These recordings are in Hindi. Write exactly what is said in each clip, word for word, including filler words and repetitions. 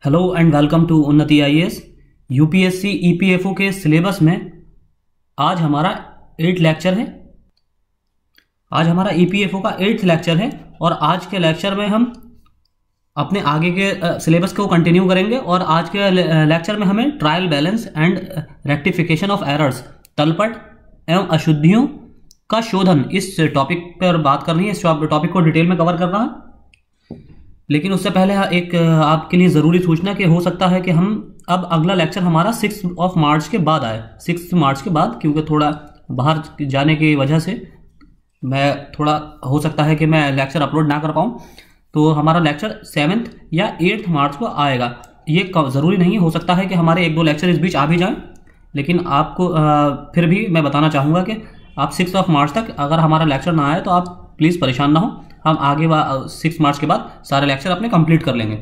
Hello and welcome to Unnati I A S. UPSC EPFO के सिलेबस में आज हमारा एट लेक्चर है। आज हमारा ईपीएफओ का एट्थ लेक्चर है और आज के लेक्चर में हम अपने आगे के सिलेबस को कंटिन्यू करेंगे। और आज के लेक्चर में हमें trial balance and rectification of errors, तलपट एवं अशुद्धियों का शोधन, इस टॉपिक पर बात करनी है। इस टॉपिक को डिटेल में कवर करना है। लेकिन उससे पहले एक आपके लिए ज़रूरी सूचना कि हो सकता है कि हम अब अगला लेक्चर हमारा सिक्स ऑफ मार्च के बाद आए, सिक्स मार्च के बाद, क्योंकि थोड़ा बाहर जाने की वजह से मैं थोड़ा हो सकता है कि मैं लेक्चर अपलोड ना कर पाऊँ। तो हमारा लेक्चर सेवन्थ या एट्थ मार्च को आएगा। ये ज़रूरी नहीं, हो सकता है कि हमारे एक दो लेक्चर इस बीच आ भी जाएँ। लेकिन आपको आ, फिर भी मैं बताना चाहूँगा कि आप सिक्स ऑफ मार्च तक अगर हमारा लेक्चर ना आए तो आप प्लीज़ परेशान ना हो। हम आगे सिक्स मार्च के बाद सारे लेक्चर अपने कंप्लीट कर लेंगे।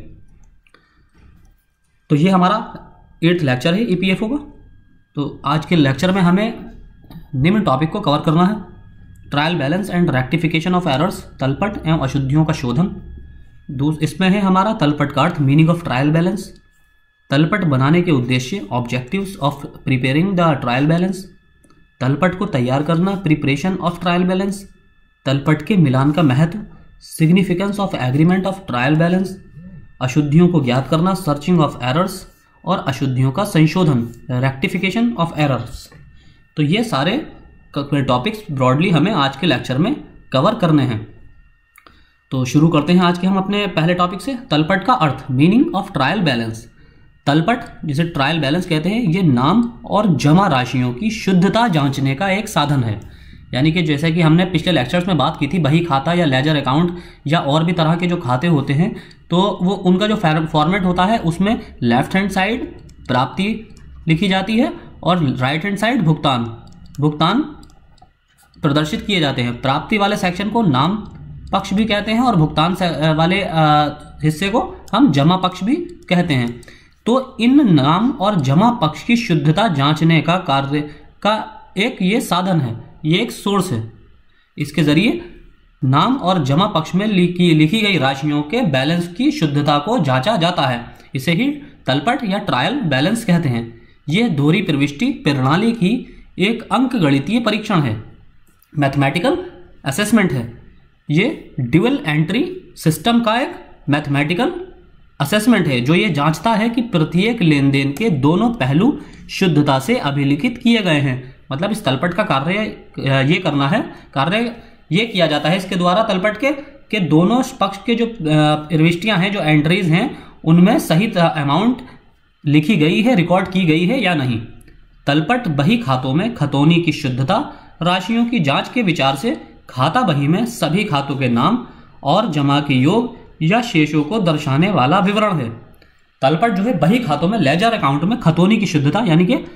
तो ये हमारा एट्थ लेक्चर है ईपीएफओ का। तो आज के लेक्चर में हमें निम्न टॉपिक को कवर करना है: trial balance and rectification of errors, तलपट एवं अशुद्धियों का शोधन। इसमें है हमारा तलपट का अर्थ, मीनिंग ऑफ ट्रायल बैलेंस, तलपट बनाने के उद्देश्य, objectives of preparing the trial balance, तलपट को तैयार करना, प्रिपरेशन ऑफ ट्रायल बैलेंस, तलपट के मिलान का महत्व, significance of agreement of trial balance, अशुद्धियों को ज्ञात करना, सर्चिंग ऑफ एरर्स और अशुद्धियों का संशोधन, रेक्टिफिकेशन ऑफ एरर्स। तो ये सारे टॉपिक्स ब्रॉडली हमें आज के लेक्चर में कवर करने हैं। तो शुरू करते हैं आज के हम अपने पहले टॉपिक से, तलपट का अर्थ, मीनिंग ऑफ ट्रायल बैलेंस। तलपट, जिसे ट्रायल बैलेंस कहते हैं, ये नाम और जमा राशियों की शुद्धता जांचने का एक साधन है। यानी कि जैसे कि हमने पिछले लेक्चर्स में बात की थी, बही खाता या लेजर अकाउंट या और भी तरह के जो खाते होते हैं, तो वो उनका जो फॉर्मेट होता है उसमें लेफ्ट हैंड साइड प्राप्ति लिखी जाती है और राइट हैंड साइड भुगतान भुगतान प्रदर्शित किए जाते हैं। प्राप्ति वाले सेक्शन को नाम पक्ष भी कहते हैं और भुगतान वाले हिस्से को हम जमा पक्ष भी कहते हैं। तो इन नाम और जमा पक्ष की शुद्धता जांचने का कार्य का एक ये साधन है, ये एक सोर्स है। इसके जरिए नाम और जमा पक्ष में लिखी लिखी गई राशियों के बैलेंस की शुद्धता को जांचा जाता है। इसे ही तलपट या ट्रायल बैलेंस कहते हैं। यह दोहरी प्रविष्टि प्रणाली की एक अंकगणितीय परीक्षण है, मैथमेटिकल असेसमेंट है। ये ड्यूअल एंट्री सिस्टम का एक मैथमेटिकल असेसमेंट है जो ये जांचता है कि प्रत्येक लेन देन के दोनों पहलू शुद्धता से अभिलिखित किए गए हैं। मतलब इस तलपट का कार्य ये करना है, कार्य ये किया जाता है इसके द्वारा, तलपट के के दोनों पक्ष के जो प्रविष्टियां हैं, जो एंट्रीज हैं, उनमें सही अमाउंट लिखी गई है, रिकॉर्ड की गई है या नहीं। तलपट बही खातों में खतौनी की शुद्धता राशियों की जांच के विचार से खाता बही में सभी खातों के नाम और जमा के योग या शेषों को दर्शाने वाला विवरण है। तलपट जो है बही खातों में, लेजर अकाउंट में खतौनी की शुद्धता यानी कि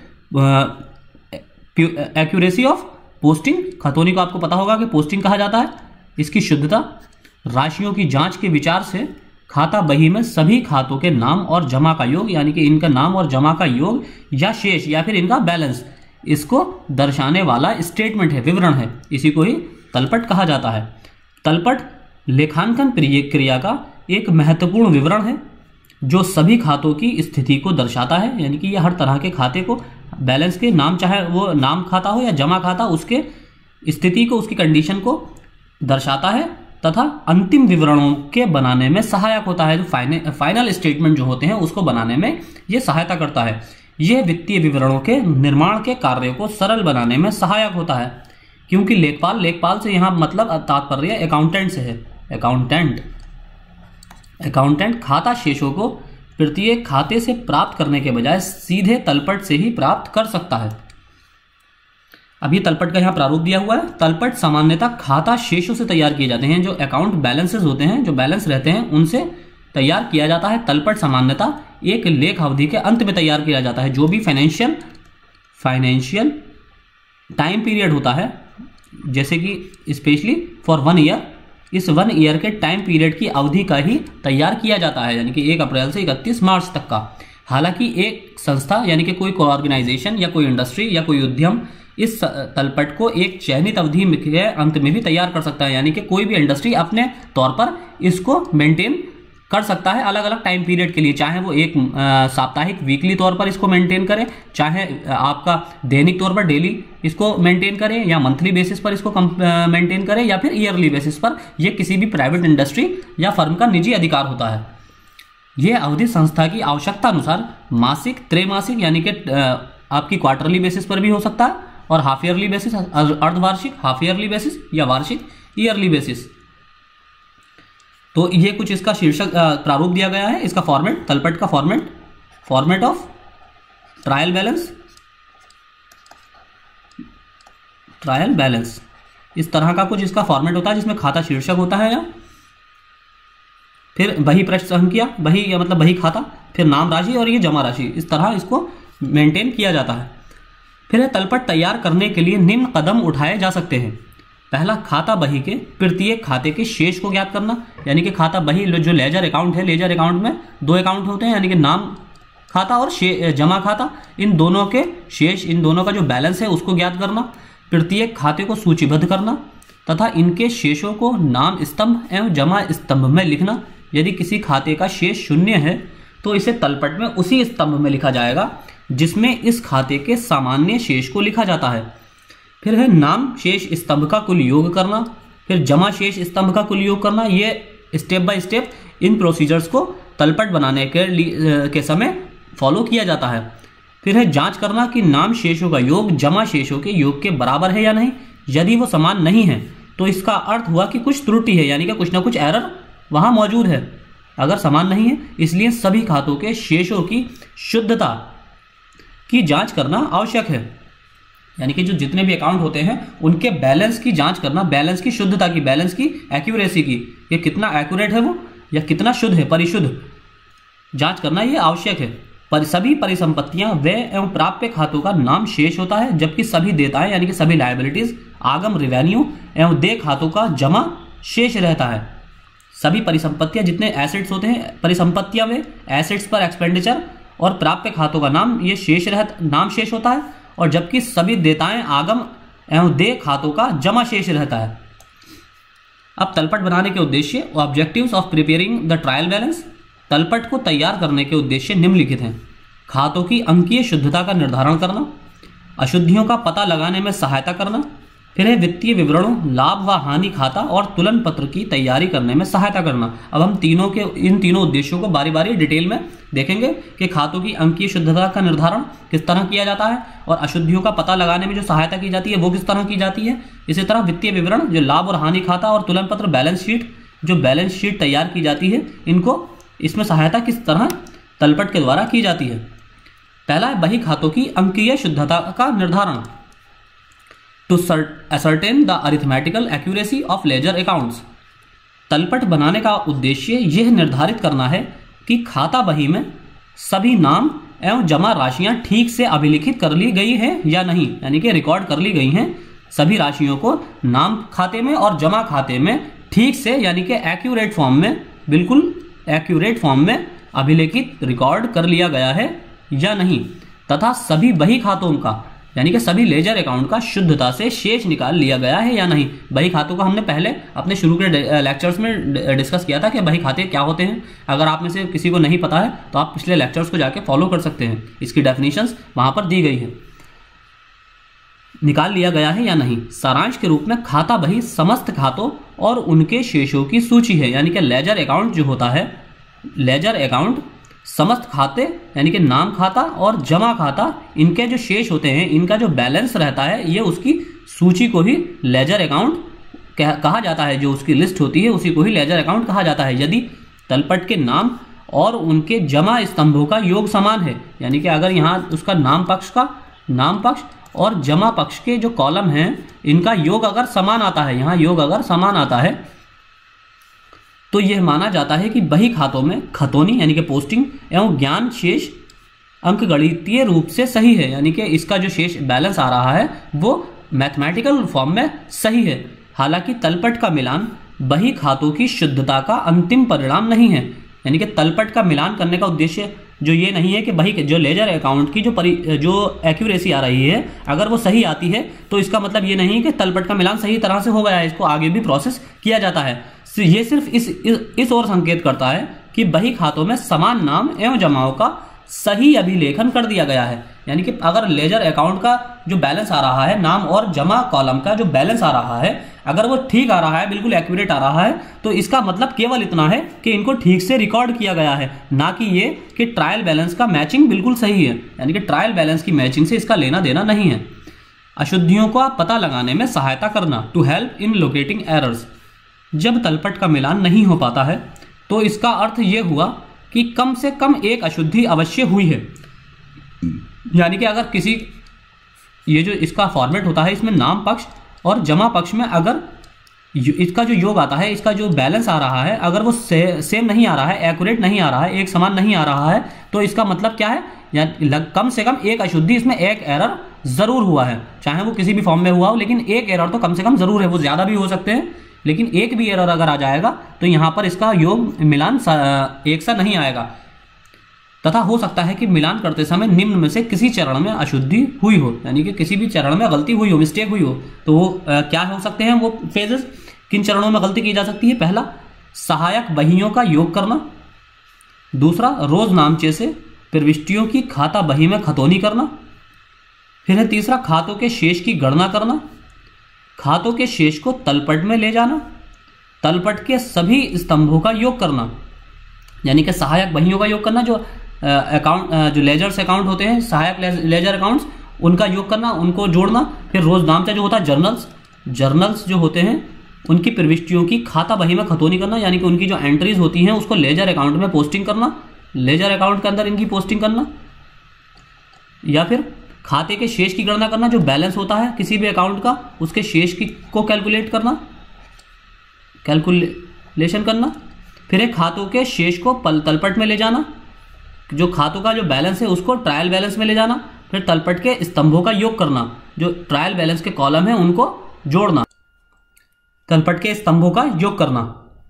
एक्यूरेसी ऑफ पोस्टिंग, खतौनी को आपको पता होगा कि पोस्टिंग कहा जाता है, इसकी शुद्धता राशियों की जांच के विचार से खाता बही में सभी खातों के नाम और जमा का योग, यानी कि इनका नाम और जमा का योग या शेष या फिर इनका बैलेंस, इसको दर्शाने वाला स्टेटमेंट है, विवरण है। इसी को ही तलपट कहा जाता है। तलपट लेखांकन क्रिया का एक महत्वपूर्ण विवरण है जो सभी खातों की स्थिति को दर्शाता है। यानी कि यह हर तरह के खाते को, बैलेंस के नाम, चाहे वो नाम खाता हो या जमा खाता, उसके स्थिति को, उसकी कंडीशन को दर्शाता है तथा अंतिम विवरणों के बनाने में सहायक होता है। जो फाइनल फाइनल स्टेटमेंट जो होते हैं उसको बनाने में ये सहायता करता है। यह वित्तीय विवरणों के निर्माण के कार्य को सरल बनाने में सहायक होता है। क्योंकि लेखपाल, लेखपाल से यहाँ मतलब तात्पर्य अकाउंटेंट से है। अकाउंटेंट अकाउंटेंट खाता शेषों को प्रत्येक खाते से प्राप्त करने के बजाय सीधे तलपट से ही प्राप्त कर सकता है। अब ये तलपट का यहाँ प्रारूप दिया हुआ है। तलपट सामान्यतः खाता शेषों से तैयार किए जाते हैं। जो अकाउंट बैलेंसेस होते हैं, जो बैलेंस रहते हैं, उनसे तैयार किया जाता है। तलपट सामान्यतः एक लेख अवधि के अंत में तैयार किया जाता है। जो भी फाइनेंशियल फाइनेंशियल टाइम पीरियड होता है, जैसे कि स्पेशली फॉर वन ईयर, इस वन ईयर के टाइम पीरियड की अवधि का ही तैयार किया जाता है, यानी कि एक अप्रैल से इकतीस मार्च तक का। हालांकि एक संस्था यानी कि कोई ऑर्गेनाइजेशन या कोई इंडस्ट्री या कोई उद्यम इस तलपट को एक चयनित अवधि के अंत में भी तैयार कर सकता है। यानी कि कोई भी इंडस्ट्री अपने तौर पर इसको मेंटेन कर सकता है अलग अलग टाइम पीरियड के लिए, चाहे वो एक साप्ताहिक वीकली तौर पर इसको मेंटेन करे, चाहे आपका दैनिक तौर पर डेली इसको मेंटेन करे, या मंथली बेसिस पर इसको मेंटेन करे, या फिर ईयरली बेसिस पर। ये किसी भी प्राइवेट इंडस्ट्री या फर्म का निजी अधिकार होता है। यह अवधि संस्था की आवश्यकता अनुसार मासिक, त्रैमासिक यानी कि आपकी क्वार्टरली बेसिस पर भी हो सकता है, और हाफ ईयरली बेसिस, अर्धवार्षिक, हाफ ईयरली बेसिस, या वार्षिक, ईयरली बेसिस। तो ये कुछ इसका शीर्षक प्रारूप दिया गया है। इसका फॉर्मेट, तलपट का format, format of trial balance, trial balance, इस तरह का कुछ इसका फॉर्मेट होता है, जिसमें खाता शीर्षक होता है, या फिर बही पृष्ठ संख्या, बही या मतलब बही खाता, फिर नाम राशि और ये जमा राशि, इस तरह इसको मेंटेन किया जाता है। फिर तलपट तैयार करने के लिए निम्न कदम उठाए जा सकते हैं। पहला, खाता बही के प्रत्येक खाते के शेष को ज्ञात करना, यानी कि खाता बही जो लेजर अकाउंट है, लेजर अकाउंट में दो अकाउंट होते हैं, यानी कि नाम खाता और जमा खाता, इन दोनों के शेष, इन दोनों का जो बैलेंस है उसको ज्ञात करना। प्रत्येक खाते को सूचीबद्ध करना तथा इनके शेषों को नाम स्तंभ एवं जमा स्तंभ में लिखना। यदि किसी खाते का शेष शून्य है तो इसे तलपट में उसी स्तंभ में लिखा जाएगा जिसमें इस खाते के सामान्य शेष को लिखा जाता है। फिर है नाम शेष स्तंभ का कुल योग करना, फिर जमा शेष स्तंभ का कुल योग करना। ये स्टेप बाय स्टेप इन प्रोसीजर्स को तलपट बनाने के लिए के समय फॉलो किया जाता है। फिर है जांच करना कि नाम शेषों का योग जमा शेषों के योग के बराबर है या नहीं। यदि वो समान नहीं है तो इसका अर्थ हुआ कि कुछ त्रुटि है, यानी कि कुछ ना कुछ एरर वहां मौजूद है। अगर समान नहीं है, इसलिए सभी खातों के शेषों की शुद्धता की जांच करना आवश्यक है। यानी कि जो जितने भी अकाउंट होते हैं उनके बैलेंस की जांच करना, बैलेंस की शुद्धता की, बैलेंस की एक्यूरेसी की, ये कितना एक्यूरेट है वो या कितना शुद्ध है, परिशुद्ध, जांच करना ये आवश्यक है। पर सभी परिसंपत्तियां व्यय एवं प्राप्य खातों का नाम शेष होता है, जबकि सभी देयताएं यानी कि सभी लायबिलिटीज, आगम रेवेन्यू एवं देय खातों का जमा शेष रहता है। सभी परिसंपत्तियां, जितने एसेट्स होते हैं, परिसंपत्तियां में एसेट्स पर एक्सपेंडिचर और प्राप्य खातों का नाम ये शेष रहता, नाम शेष होता है, और जबकि सभी देयताएं, आगम एवं देय खातों का जमा शेष रहता है। अब तलपट बनाने के उद्देश्य, objectives of preparing the trial balance. तलपट को तैयार करने के उद्देश्य निम्नलिखित हैं। खातों की अंकीय शुद्धता का निर्धारण करना, अशुद्धियों का पता लगाने में सहायता करना, फिर है वित्तीय विवरणों, लाभ व हानि खाता और तुलन पत्र की तैयारी करने में सहायता करना। अब हम तीनों के इन तीनों उद्देश्यों को बारी बारी डिटेल में देखेंगे कि खातों की अंकीय शुद्धता का निर्धारण किस तरह किया जाता है और अशुद्धियों का पता लगाने में जो सहायता की जाती है वो किस तरह की जाती है। इसी तरह वित्तीय विवरण, जो लाभ और हानि खाता और तुलन पत्र, बैलेंस शीट, जो बैलेंस शीट तैयार की जाती है, इनको इसमें सहायता किस तरह तलपट के द्वारा की जाती है। पहला है बही खातों की अंकीय शुद्धता का निर्धारण। To ascertain the arithmetical accuracy of ledger accounts. तलपट बनाने का उद्देश्य यह निर्धारित करना है कि खाता बही में सभी नाम एवं जमा राशियां ठीक से अभिलिखित कर ली गई हैं या नहीं, यानी कि रिकॉर्ड कर ली गई हैं। सभी राशियों को नाम खाते में और जमा खाते में ठीक से, यानी कि एक्यूरेट फॉर्म में, बिल्कुल एक्यूरेट फॉर्म में अभिलेखित रिकॉर्ड कर लिया गया है या नहीं, तथा सभी बही खातों का, यानी कि सभी लेजर अकाउंट का शुद्धता से शेष निकाल लिया गया है या नहीं। बही खातों का हमने पहले अपने शुरू के लेक्चर्स में डिस्कस किया था कि बही खाते क्या होते हैं। अगर आप में से किसी को नहीं पता है तो आप पिछले लेक्चर्स को जाके फॉलो कर सकते हैं, इसकी डेफिनेशंस वहां पर दी गई है। निकाल लिया गया है या नहीं। सारांश के रूप में खाता बही समस्त खातों और उनके शेषों की सूची है, यानी कि लेजर अकाउंट जो होता है, लेजर अकाउंट समस्त खाते यानी कि नाम खाता और जमा खाता, इनके जो शेष होते हैं, इनका जो बैलेंस रहता है, ये उसकी सूची को ही लेजर अकाउंट कहा जाता है। जो उसकी लिस्ट होती है उसी को ही लेजर अकाउंट कहा जाता है। यदि तलपट के नाम और उनके जमा स्तंभों का योग समान है, यानी कि अगर यहाँ उसका नाम पक्ष का नाम पक्ष और जमा पक्ष के जो कॉलम हैं इनका योग अगर समान आता है, यहाँ योग अगर समान आता है, तो यह माना जाता है कि बही खातों में खतौनी यानी कि पोस्टिंग एवं ज्ञान शेष अंकगणितीय रूप से सही है, यानी कि इसका जो शेष बैलेंस आ रहा है वो मैथमेटिकल फॉर्म में सही है। हालांकि तलपट का मिलान बही खातों की शुद्धता का अंतिम परिणाम नहीं है, यानी कि तलपट का मिलान करने का उद्देश्य जो ये नहीं है कि बही जो लेजर अकाउंट की जो परि जो एक्यूरेसी आ रही है अगर वो सही आती है तो इसका मतलब ये नहीं है कि तलपट का मिलान सही तरह से हो गया है, इसको आगे भी प्रोसेस किया जाता है। ये सिर्फ इस इस, इस ओर संकेत करता है कि बही खातों में समान नाम एवं जमाओं का सही अभिलेखन कर दिया गया है। यानी कि अगर लेजर अकाउंट का जो बैलेंस आ रहा है, नाम और जमा कॉलम का जो बैलेंस आ रहा है, अगर वो ठीक आ रहा है, बिल्कुल एक्यूरेट आ रहा है, तो इसका मतलब केवल इतना है कि इनको ठीक से रिकॉर्ड किया गया है, ना कि ये कि ट्रायल बैलेंस का मैचिंग बिल्कुल सही है। यानी कि ट्रायल बैलेंस की मैचिंग से इसका लेना देना नहीं है। अशुद्धियों का पता लगाने में सहायता करना, to help in locating errors. जब तलपट का मिलान नहीं हो पाता है तो इसका अर्थ ये हुआ कि कम से कम एक अशुद्धि अवश्य हुई है। यानी कि अगर किसी, ये जो इसका फॉर्मेट होता है, इसमें नाम पक्ष और जमा पक्ष में अगर इसका जो योग आता है, इसका जो बैलेंस आ रहा है, अगर वो से, सेम नहीं आ रहा है, एक्यूरेट नहीं आ रहा है, एक समान नहीं आ रहा है, तो इसका मतलब क्या है, या कम से कम एक अशुद्धि, इसमें एक एरर जरूर हुआ है, चाहे वो किसी भी फॉर्म में हुआ हो, लेकिन एक एरर तो कम से कम जरूर है। वो ज्यादा भी हो सकते हैं, लेकिन एक भी एरर अगर आ जाएगा तो यहाँ पर इसका योग मिलान एक सा नहीं आएगा। तथा हो सकता है कि मिलान करते समय निम्न में से किसी चरण में अशुद्धि हुई हो, यानी कि किसी भी चरण में गलती हुई हो, मिस्टेक हुई हो। तो वो आ, क्या हो सकते हैं वो फेजेस, किन चरणों में गलती की जा सकती है? पहला, सहायक बहियों का योग करना। दूसरा, रोज नामचे से प्रविष्टियों की खाता बही में खतौनी करना। फिर है तीसरा, खातों के शेष की गणना करना। खातों के शेष को तलपट में ले जाना। तलपट के सभी स्तंभों का योग करना, यानी कि सहायक बहियों का योग करना, जो अकाउंट जो लेजर्स अकाउंट होते हैं, सहायक लेजर अकाउंट्स, उनका योग करना, उनको जोड़ना। फिर रोज नामचा जो होता है, जर्नल्स जर्नल्स जो होते हैं, उनकी प्रविष्टियों की खाता बही में खतौनी करना, यानी कि उनकी जो एंट्रीज होती हैं उसको लेजर अकाउंट में पोस्टिंग करना, लेजर अकाउंट के अंदर इनकी पोस्टिंग करना। या फिर खाते के शेष की गणना करना, जो बैलेंस होता है किसी भी अकाउंट का, उसके शेष की को कैलकुलेट करना, कैलकुलेशन करना। फिर एक खातों के शेष को पल तलपट में ले जाना, जो खातों का जो बैलेंस है उसको ट्रायल बैलेंस में ले जाना। फिर तलपट के स्तंभों का योग करना, जो ट्रायल बैलेंस के कॉलम है उनको जोड़ना, तलपट के स्तंभों का योग करना।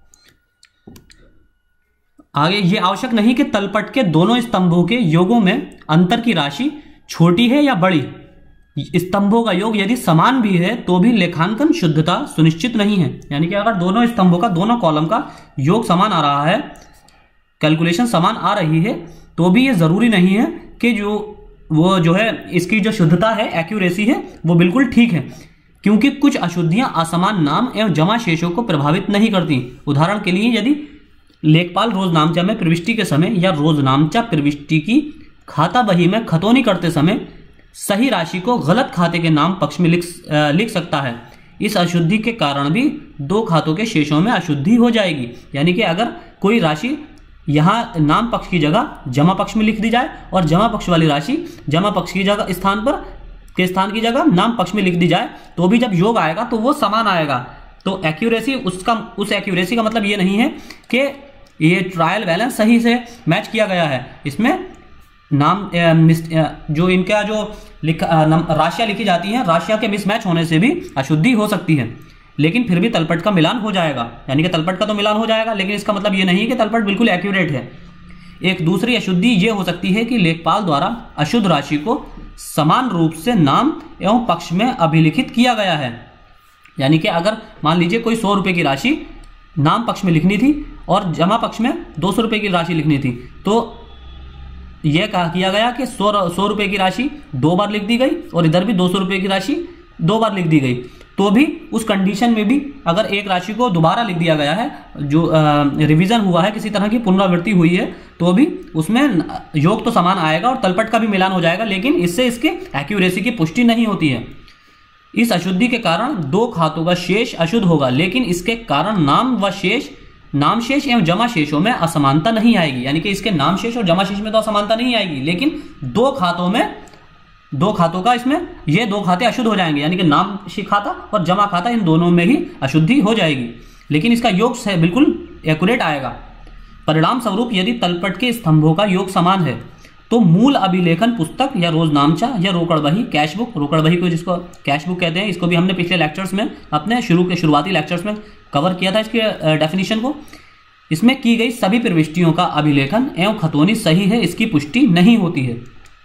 आगे, ये आवश्यक नहीं कि तलपट के दोनों स्तंभों के योगों में अंतर की राशि छोटी है या बड़ी। स्तंभों का योग यदि समान भी है तो भी लेखांकन शुद्धता सुनिश्चित नहीं है। यानी कि अगर दोनों स्तंभों का, दोनों कॉलम का योग समान आ रहा है, कैलकुलेशन समान आ रही है, तो भी ये जरूरी नहीं है कि जो वो जो है इसकी जो शुद्धता है, एक्यूरेसी है, वो बिल्कुल ठीक है, क्योंकि कुछ अशुद्धियां असमान नाम एवं जमा शेषों को प्रभावित नहीं करती। उदाहरण के लिए, यदि लेखपाल रोज नामचा में प्रविष्टि के समय या रोज नामचा प्रविष्टि की खाता बही में खतौनी करते समय सही राशि को गलत खाते के नाम पक्ष में लिख लिख सकता है, इस अशुद्धि के कारण भी दो खातों के शेषों में अशुद्धि हो जाएगी। यानी कि अगर कोई राशि यहाँ नाम पक्ष की जगह जमा पक्ष में लिख दी जाए और जमा पक्ष वाली राशि जमा पक्ष की जगह स्थान पर के स्थान की जगह नाम पक्ष में लिख दी जाए, तो भी जब योग आएगा तो वो समान आएगा। तो एक्यूरेसी, उसका उस एक्यूरेसी का मतलब ये नहीं है कि ये ट्रायल बैलेंस सही से मैच किया गया है। इसमें नाम जो इनका जो लिखा राशियां लिखी जाती हैं, राशियां के मिसमैच होने से भी अशुद्धि हो सकती है, लेकिन फिर भी तलपट का मिलान हो जाएगा। यानी कि तलपट का तो मिलान हो जाएगा, लेकिन इसका मतलब ये नहीं कि तलपट बिल्कुल एक्यूरेट है। एक दूसरी अशुद्धि ये हो सकती है कि लेखपाल द्वारा अशुद्ध राशि को समान रूप से नाम एवं पक्ष में अभिलिखित किया गया है। यानी कि अगर मान लीजिए कोई सौ रुपये की राशि नाम पक्ष में लिखनी थी और जमा पक्ष में दो सौ रुपये की राशि लिखनी थी, तो यह कहा किया गया कि सौ सौ रुपये की राशि दो बार लिख दी गई और इधर भी दो सौ रुपये की राशि दो बार लिख दी गई। तो भी उस कंडीशन में भी अगर एक राशि को दोबारा लिख दिया गया है, जो रिवीजन हुआ है, किसी तरह की पुनरावृत्ति हुई है, तो भी उसमें योग तो समान आएगा और तलपट का भी मिलान हो जाएगा, लेकिन इससे इसके एक्यूरेसी की पुष्टि नहीं होती है। इस अशुद्धि के कारण दो खातों का शेष अशुद्ध होगा, लेकिन इसके कारण नाम व शेष नाम शेष एवं जमा शेषों में असमानता नहीं आएगी। यानी कि इसके नाम शेष और जमा शेष में तो असमानता नहीं आएगी, लेकिन दो खातों में दो खातों का इसमें ये दो खाते अशुद्ध हो जाएंगे। यानी कि नाम खाता और जमा खाता, इन दोनों में ही अशुद्धि हो जाएगी, लेकिन इसका योग से बिल्कुल एक्यूरेट आएगा। परिणाम स्वरूप यदि तलपट के स्तंभों का योग समान है तो मूल अभिलेखन पुस्तक या रोज नामचा या रोकड़ बही, कैश बुक, रोकड़ बही को जिसको कैश बुक कहते हैं, इसको भी हमने पिछले लेक्चर्स में, अपने शुरू के शुरुआती लेक्चर्स में कवर किया था इसके डेफिनेशन को। इसमें की गई सभी प्रविष्टियों का अभिलेखन एवं खतौनी सही है, इसकी पुष्टि नहीं होती है।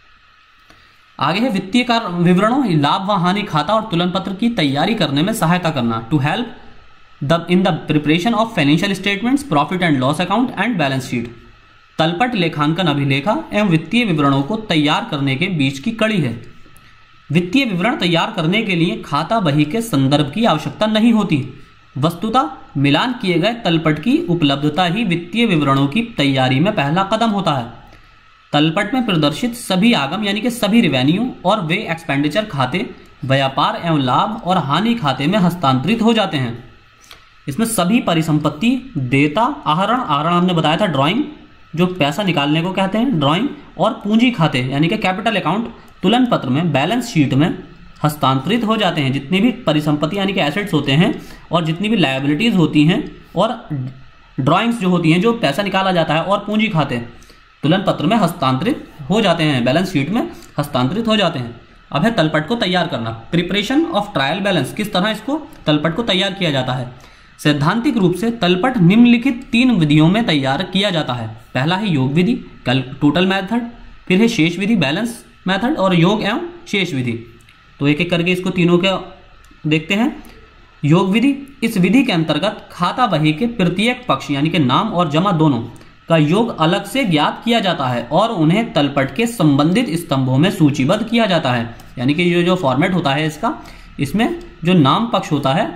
आगे है वित्तीय कार्य विवरणों, लाभ व हानि खाता और तुलन पत्र की तैयारी करने में सहायता करना, to help the in the preparation of financial statements, profit and loss account and balance sheet. तलपट लेखांकन अभिलेखा एवं वित्तीय विवरणों को तैयार करने के बीच की कड़ी है। वित्तीय विवरण तैयार करने के लिए खाता बही के संदर्भ की आवश्यकता नहीं होती। वस्तुतः मिलान किए गए तलपट की उपलब्धता ही वित्तीय विवरणों की तैयारी में पहला कदम होता है। तलपट में प्रदर्शित सभी आगम यानी कि सभी रेवेन्यू और वे एक्सपेंडिचर खाते व्यापार एवं लाभ और हानि खाते में हस्तांतरित हो जाते हैं। इसमें सभी परिसंपत्ति, देयता, आहरण, आहरण हमने बताया था ड्राइंग, जो पैसा निकालने को कहते हैं ड्राइंग, और पूंजी खाते यानी कि कैपिटल अकाउंट तुलन पत्र में, बैलेंस शीट में हस्तांतरित हो जाते हैं। जितनी भी परिसंपत्ति यानी कि एसेट्स होते हैं और जितनी भी लायबिलिटीज होती हैं और ड्राइंग्स जो होती हैं, जो पैसा निकाला जाता है, और पूंजी खाते तुलन पत्र में हस्तांतरित हो जाते हैं, बैलेंस शीट में हस्तांतरित हो जाते हैं। अब है तलपट को तैयार करना। प्रिपरेशन ऑफ ट्रायल बैलेंस, किस तरह इसको तलपट को तैयार किया जाता है। सैद्धांतिक रूप से तलपट निम्नलिखित तीन विधियों में तैयार किया जाता है। पहला है योग विधि, टोटल मेथड, फिर है शेष विधि बैलेंस मेथड, और योग एवं शेष विधि। तो एक एक करके इसको तीनों के देखते हैं। योग विधि, इस विधि के अंतर्गत खाता बही के प्रत्येक पक्ष यानी कि नाम और जमा दोनों का योग अलग से ज्ञात किया जाता है और उन्हें तलपट के संबंधित स्तंभों में सूचीबद्ध किया जाता है। यानी कि ये जो फॉर्मेट होता है इसका, इसमें जो नाम पक्ष होता है,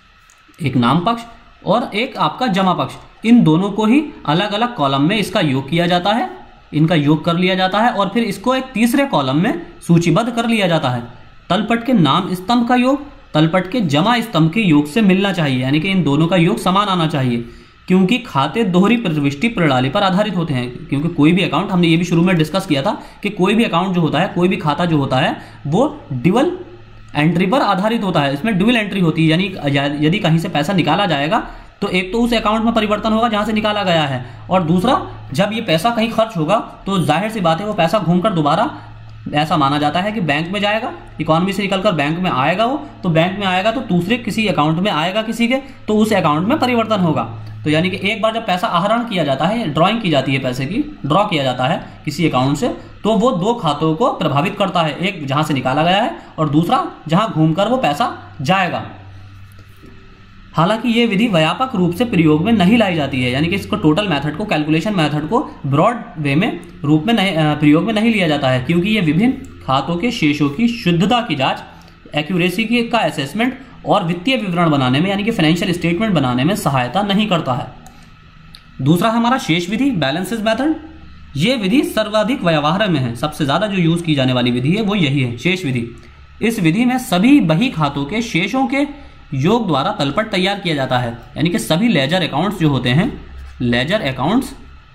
एक नाम पक्ष और एक आपका जमा पक्ष, इन दोनों को ही अलग अलग कॉलम में इसका योग किया जाता है, इनका योग कर लिया जाता है और फिर इसको एक तीसरे कॉलम में सूचीबद्ध कर लिया जाता है। तलपट के नाम स्तंभ का योग तलपट के जमा स्तंभ के योग से मिलना चाहिए, यानी कि इन दोनों का योग समान आना चाहिए, क्योंकि खाते दोहरी प्रविष्टि प्रणाली पर आधारित होते हैं। क्योंकि कोई भी अकाउंट, हमने ये भी शुरू में डिस्कस किया था कि कोई भी अकाउंट जो होता है, कोई भी खाता जो होता है, वो ड्यूअल एंट्री पर आधारित होता है। इसमें ड्यूअल एंट्री होती है, यानी यदि कहीं से पैसा निकाला जाएगा तो एक तो उस अकाउंट में परिवर्तन होगा जहां से निकाला गया है, और दूसरा जब ये पैसा कहीं खर्च होगा तो जाहिर सी बात है वो पैसा घूमकर दोबारा, ऐसा माना जाता है कि बैंक में जाएगा, इकोनॉमी से निकलकर बैंक में आएगा, वो तो बैंक में आएगा तो दूसरे किसी अकाउंट में आएगा किसी के, तो उस अकाउंट में परिवर्तन होगा। तो यानी कि एक बार जब पैसा आहरण किया जाता है, ड्राइंग की जाती है, पैसे की ड्रॉ किया जाता है किसी अकाउंट से, तो वो दो खातों को प्रभावित करता है, एक जहां से निकाला गया है और दूसरा जहां घूमकर वो पैसा जाएगा। हालांकि ये विधि व्यापक रूप से प्रयोग में नहीं लाई जाती है, यानी कि इसको टोटल मेथड को, कैलकुलेशन मेथड को ब्रॉड वे में रूप में नहीं प्रयोग में नहीं लिया जाता है, क्योंकि ये विभिन्न खातों के शेषों की शुद्धता की जांच, एक्यूरेसी की का असेसमेंट और वित्तीय विवरण बनाने में यानी कि फाइनेंशियल स्टेटमेंट बनाने में सहायता नहीं करता है। दूसरा है हमारा शेष विधि, बैलेंसेस मेथड। ये विधि सर्वाधिक व्यवहार में है, सबसे ज्यादा जो यूज की जाने वाली विधि है वो यही है, शेष विधि। इस विधि में सभी बही खातों के शेषों के योग द्वारा तलपट तैयार किया जाता है, यानी कि सभी लेजर अकाउंट्स जो होते हैं, लेजर अकाउंट्स,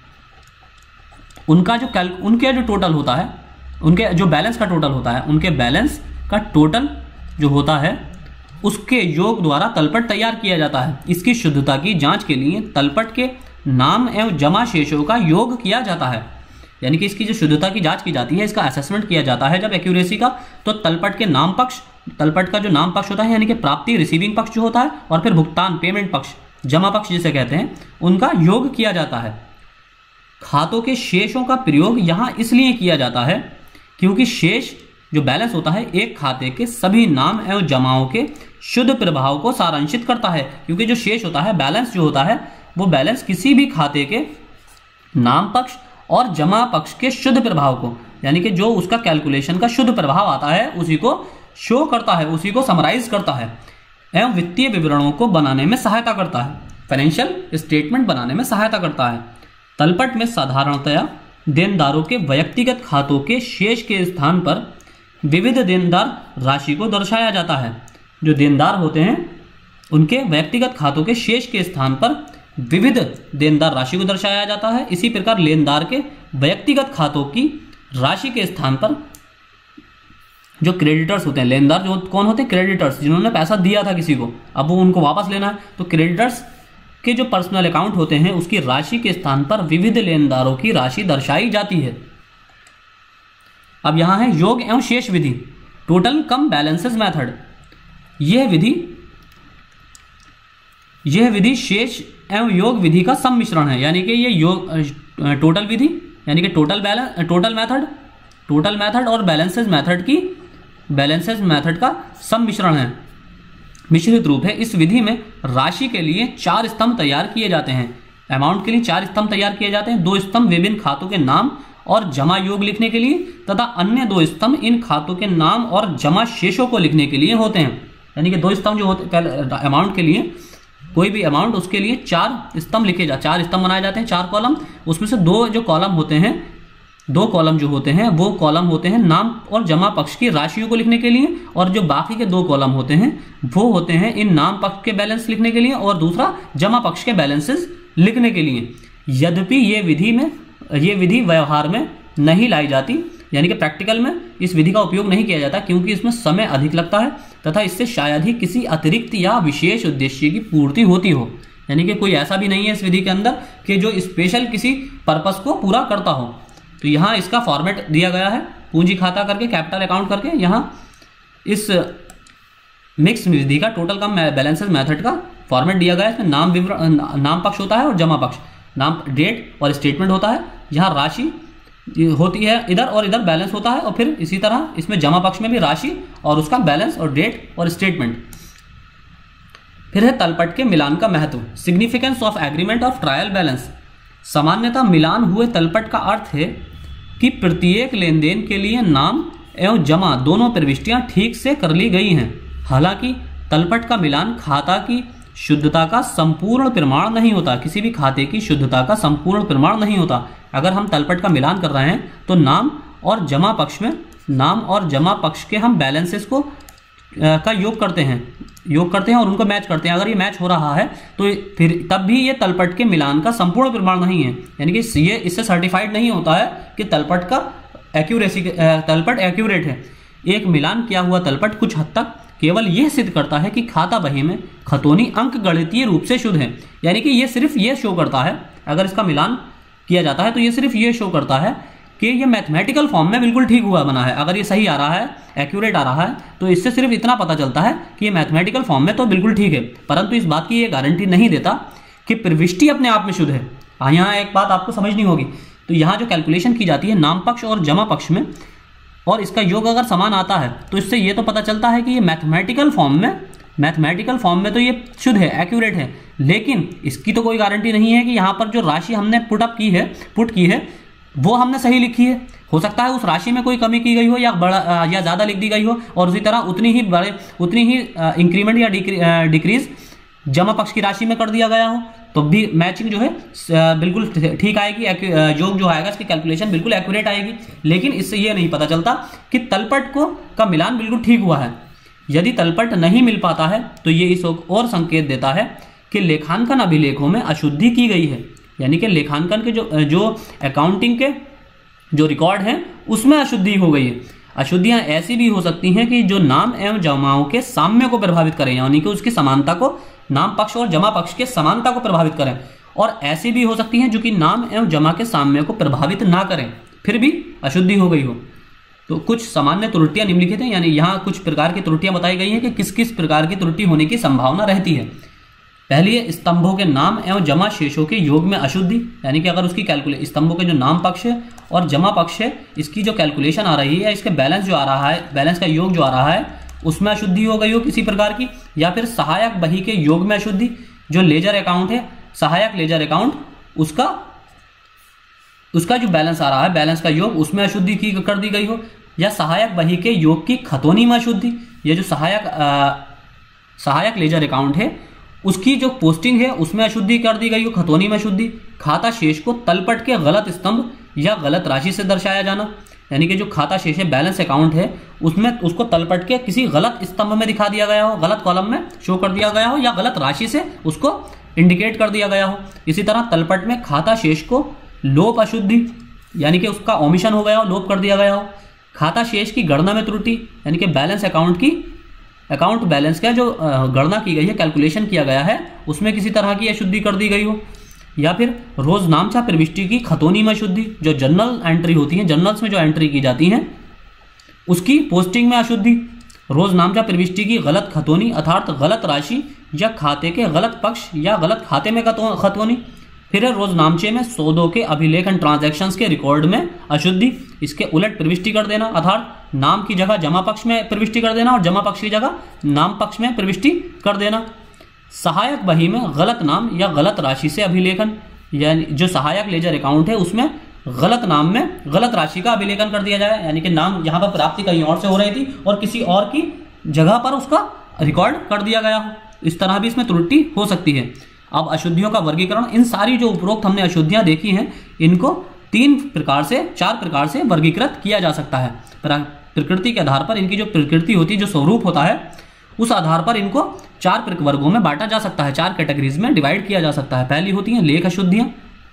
उनका जो कैल उनके जो टोटल होता है, उनके जो बैलेंस का टोटल होता है, उनके बैलेंस का टोटल जो होता है उसके योग द्वारा तलपट तैयार किया जाता है। इसकी शुद्धता की जांच के लिए तलपट के नाम एवं जमा शेषों का योग किया जाता है, यानी कि इसकी जो शुद्धता की जांच की जाती है, इसका असेसमेंट किया जाता है जब एक्यूरेसी का, तो तलपट के नाम पक्ष, तलपट का जो नाम पक्ष होता है यानी कि प्राप्ति रिसीविंग पक्ष जो होता है, और फिर भुगतान पेमेंट पक्ष, जमा पक्ष जिसे कहते हैं, उनका योग किया जाता है। खातों के शेषों का प्रयोग यहां इसलिए किया जाता है क्योंकि शेष जो बैलेंस होता है एक खाते के सभी नाम एवं जमाओं के शुद्ध प्रभाव को सारांशित करता है। क्योंकि जो शेष होता है, बैलेंस जो होता है, वो बैलेंस किसी भी खाते के नाम पक्ष और जमा पक्ष के शुद्ध प्रभाव को, यानी कि जो उसका कैलकुलेशन का शुद्ध प्रभाव आता है उसी को शो करता है, उसी को समराइज करता है एवं वित्तीय विवरणों को बनाने में सहायता करता है, फाइनेंशियल स्टेटमेंट बनाने में सहायता करता है। तलपट में साधारणतया देनदारों के व्यक्तिगत खातों के शेष के स्थान पर विविध देनदार राशि को दर्शाया जाता है। जो देनदार होते हैं उनके व्यक्तिगत खातों के शेष के स्थान पर विविध देनदार राशि को दर्शाया जाता है। इसी प्रकार लेनदार के व्यक्तिगत खातों की राशि के स्थान पर जो क्रेडिटर्स होते हैं, लेनदार जो कौन होते हैं, क्रेडिटर्स, जिन्होंने पैसा दिया था किसी को, अब वो उनको वापस लेना है, तो क्रेडिटर्स के जो पर्सनल अकाउंट होते हैं उसकी राशि के स्थान पर विविध लेनदारों की राशि दर्शाई जाती है। अब यहां है योग एवं शेष विधि, टोटल कम बैलेंसेस मेथड। यह विधि यह विधि शेष एवं योग विधि का सम्मिश्रण है, यानी कि ये योग टोटल विधि यानी कि total balance total method total method और बैलेंसेस मेथड की बैलेंसेस मेथड का सम्मिश्रण है। मिश्रित रूप है। इस विधि में राशि के लिए चार स्तंभ तैयार किए जाते हैं। अमाउंट के लिए चार स्तंभ तैयार किए जाते हैं। दो स्तंभ विभिन्न खातों के नाम और जमा योग लिखने के लिए तथा अन्य दो स्तंभ इन खातों के नाम और जमा शेषों को लिखने के लिए होते हैं। यानी कि दो स्तंभ जो होते अमाउंट के लिए, कोई भी अमाउंट, उसके लिए चार स्तंभ लिखे जा चार स्तंभ बनाए जाते हैं, चार कॉलम। उसमें से दो जो कॉलम होते हैं, दो कॉलम जो होते हैं वो कॉलम होते हैं नाम और जमा पक्ष की राशियों को लिखने के लिए, और जो बाकी के दो कॉलम होते हैं वो होते हैं इन नाम पक्ष के बैलेंस लिखने के लिए और दूसरा जमा पक्ष के बैलेंसेस लिखने के लिए। यद्यपि ये विधि में ये विधि व्यवहार में नहीं लाई जाती, यानी कि प्रैक्टिकल में इस विधि का उपयोग नहीं किया जाता, क्योंकि इसमें समय अधिक लगता है तथा इससे शायद ही किसी अतिरिक्त या विशेष उद्देश्य की पूर्ति होती हो। यानी कि कोई ऐसा भी नहीं है इस विधि के अंदर कि जो स्पेशल किसी पर्पस को पूरा करता हो। तो यहाँ इसका फॉर्मेट दिया गया है, पूंजी खाता करके, कैपिटल अकाउंट करके। यहाँ इस मिक्स विधि का टोटल कम बैलेंसेस मेथड का फॉर्मेट दिया गया है। इसमें नाम विवरण, नाम पक्ष होता है और जमा पक्ष, नाम डेट और स्टेटमेंट होता है। यहाँ राशि होती है इधर और इधर बैलेंस होता है, और फिर इसी तरह इसमें जमा पक्ष में भी राशि और उसका बैलेंस और डेट और स्टेटमेंट। फिर है तलपट के मिलान का महत्व, significance of agreement of trial balance. सामान्यतः मिलान हुए तलपट का अर्थ है कि प्रत्येक लेन देन के लिए नाम एवं जमा दोनों प्रविष्टियां ठीक से कर ली गई हैं। हालांकि तलपट का मिलान खाता की शुद्धता का संपूर्ण प्रमाण नहीं होता, किसी भी खाते की शुद्धता का संपूर्ण प्रमाण नहीं होता। अगर हम तलपट का मिलान कर रहे हैं तो नाम और जमा पक्ष में, नाम और जमा पक्ष के हम बैलेंसेस को आ, का योग करते हैं योग करते हैं और उनको मैच करते हैं। अगर ये मैच हो रहा है तो फिर तब भी ये तलपट के मिलान का संपूर्ण प्रमाण नहीं है, यानी कि ये इससे सर्टिफाइड नहीं होता है कि तलपट का एक्यूरेसी तलपट एक्यूरेट है। एक मिलान किया हुआ तलपट कुछ हद तक केवल यह सिद्ध करता है कि खाता बही में खतौनी अंक गणितीय रूप से शुद्ध है। यानी कि ये सिर्फ ये शो करता है, अगर इसका मिलान किया जाता है तो ये सिर्फ ये शो करता है कि ये मैथमेटिकल फॉर्म में बिल्कुल ठीक हुआ बना है। अगर ये सही आ रहा है, एक्यूरेट आ रहा है, तो इससे सिर्फ इतना पता चलता है कि ये मैथमेटिकल फॉर्म में तो बिल्कुल ठीक है, परंतु इस बात की ये गारंटी नहीं देता कि प्रविष्टि अपने आप में शुद्ध है। यहाँ एक बात आपको समझनी होगी, तो यहाँ जो कैलकुलेशन की जाती है नाम पक्ष और जमा पक्ष में, और इसका योग अगर समान आता है तो इससे ये तो पता चलता है कि ये मैथमेटिकल फॉर्म में मैथमेटिकल फॉर्म में तो ये शुद्ध है, एक्यूरेट है। लेकिन इसकी तो कोई गारंटी नहीं है कि यहाँ पर जो राशि हमने पुट अप की है पुट की है वो हमने सही लिखी है। हो सकता है उस राशि में कोई कमी की गई हो या बड़ा या ज़्यादा लिख दी गई हो, और उसी तरह उतनी ही बड़े उतनी ही इंक्रीमेंट या डिक्रीज जमा पक्ष की राशि में कर दिया गया हो, तो भी मैचिंग जो है बिल्कुल ठीक आएगी, योग जो आएगा इसकी कैलकुलेशन बिल्कुल एक्यूरेट आएगी। लेकिन इससे ये नहीं पता चलता कि तलपट को का मिलान बिल्कुल ठीक हुआ है। यदि तलपट नहीं मिल पाता है तो ये इस और संकेत देता है कि लेखांकन अभिलेखों में अशुद्धि की गई है, यानी कि लेखांकन के जो जो अकाउंटिंग के जो रिकॉर्ड हैं उसमें अशुद्धि हो गई है। अशुद्धियां ऐसी भी हो सकती हैं कि जो नाम एवं जमाओं के साम्य को प्रभावित करें, यानी कि उसकी समानता को, नाम पक्ष और जमा पक्ष के समानता को प्रभावित करें, और ऐसी भी हो सकती हैं जो कि नाम एवं जमा के साम्य को प्रभावित ना करें, फिर भी अशुद्धि हो गई हो। तो कुछ सामान्य त्रुटियां निम्नलिखित हैं, यानी यहाँ कुछ प्रकार की त्रुटियां बताई गई हैं कि किस किस प्रकार की त्रुटि होने की संभावना रहती है। पहली है स्तंभों के नाम एवं जमा शेषों के योग में अशुद्धि, यानी कि अगर उसकी कैलकुले स्तंभों के जो नाम पक्ष है और जमा पक्ष है, इसकी जो कैलकुलेशन आ रही है, इसके बैलेंस जो आ रहा है, बैलेंस का योग जो आ रहा है उसमें अशुद्धि हो गई हो किसी प्रकार की, या फिर सहायक बही के योग में अशुद्धि, जो लेजर अकाउंट है, सहायक लेजर अकाउंट, उसका उसका जो बैलेंस आ रहा है, बैलेंस का योग, उसमें अशुद्धि की कर दी गई हो, या सहायक बही के योग की खतौनी में अशुद्धि। ये जो सहायक आ, सहायक लेजर अकाउंट है उसकी जो पोस्टिंग है उसमें अशुद्धि कर दी गई हो, खतौनी में अशुद्धि। खाता शेष को तलपट के गलत स्तंभ या गलत राशि से दर्शाया जाना, यानी कि जो खाता शेष है, बैलेंस अकाउंट है, उसमें उसको तलपट के किसी गलत स्तंभ में दिखा दिया गया हो, गलत कॉलम में शो कर दिया गया हो, या गलत राशि से उसको इंडिकेट कर दिया गया हो। इसी तरह तलपट में खाता शेष को लोप अशुद्धि, यानी कि उसका ओमिशन हो गया हो, लोप कर दिया गया हो। खाता शेष की गणना में त्रुटि, यानी कि बैलेंस अकाउंट की अकाउंट बैलेंस का जो गणना की गई है, कैलकुलेशन किया गया है, उसमें किसी तरह की अशुद्धि कर दी गई हो। या फिर रोज नामचा प्रविष्टि की खतौनी में अशुद्धि, जो जनरल एंट्री होती है, जर्नल्स में जो एंट्री की जाती हैं उसकी पोस्टिंग में अशुद्धि। रोज नामचा प्रविष्टि की गलत खतौनी, अर्थात गलत राशि या खाते के गलत पक्ष या गलत खाते में खतौनी। फिर है रोजनामचे में सौदों के अभिलेखन ट्रांजैक्शंस के रिकॉर्ड में अशुद्धि, इसके उलट प्रविष्टि कर देना, अर्थात नाम की जगह जमा पक्ष में प्रविष्टि कर देना और जमा पक्ष की जगह नाम पक्ष में प्रविष्टि कर देना। सहायक बही में गलत नाम या गलत राशि से अभिलेखन, यानी जो सहायक लेजर अकाउंट है उसमें गलत नाम में गलत राशि का अभिलेखन कर दिया जाए, यानी कि नाम यहाँ पर प्राप्ति कहीं और से हो रही थी और किसी और की जगह पर उसका रिकॉर्ड कर दिया गया हो, इस तरह भी इसमें त्रुटि हो सकती है। अब अशुद्धियों का वर्गीकरण, इन सारी जो उपरोक्त हमने अशुद्धियां देखी हैं इनको तीन प्रकार से चार प्रकार से वर्गीकृत किया जा सकता है। प्रकृति के आधार पर, इनकी जो प्रकृति होती है, जो स्वरूप होता है, उस आधार पर इनको चार वर्गों में बांटा जा सकता है, चार कैटेगरीज में डिवाइड किया जा सकता है। पहली होती हैं लेख अशुद्धियां,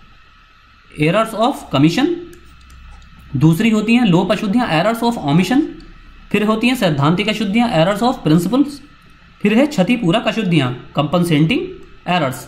एरर्स ऑफ कमीशन। दूसरी होती हैं लोप अशुद्धियां, एरर्स ऑफ ओमिशन। फिर होती हैं सैद्धांतिक अशुद्धियां, एरर्स ऑफ प्रिंसिपल्स। फिर है क्षतिपूरक अशुद्धियां, कंपनसेटिंग एरर्स।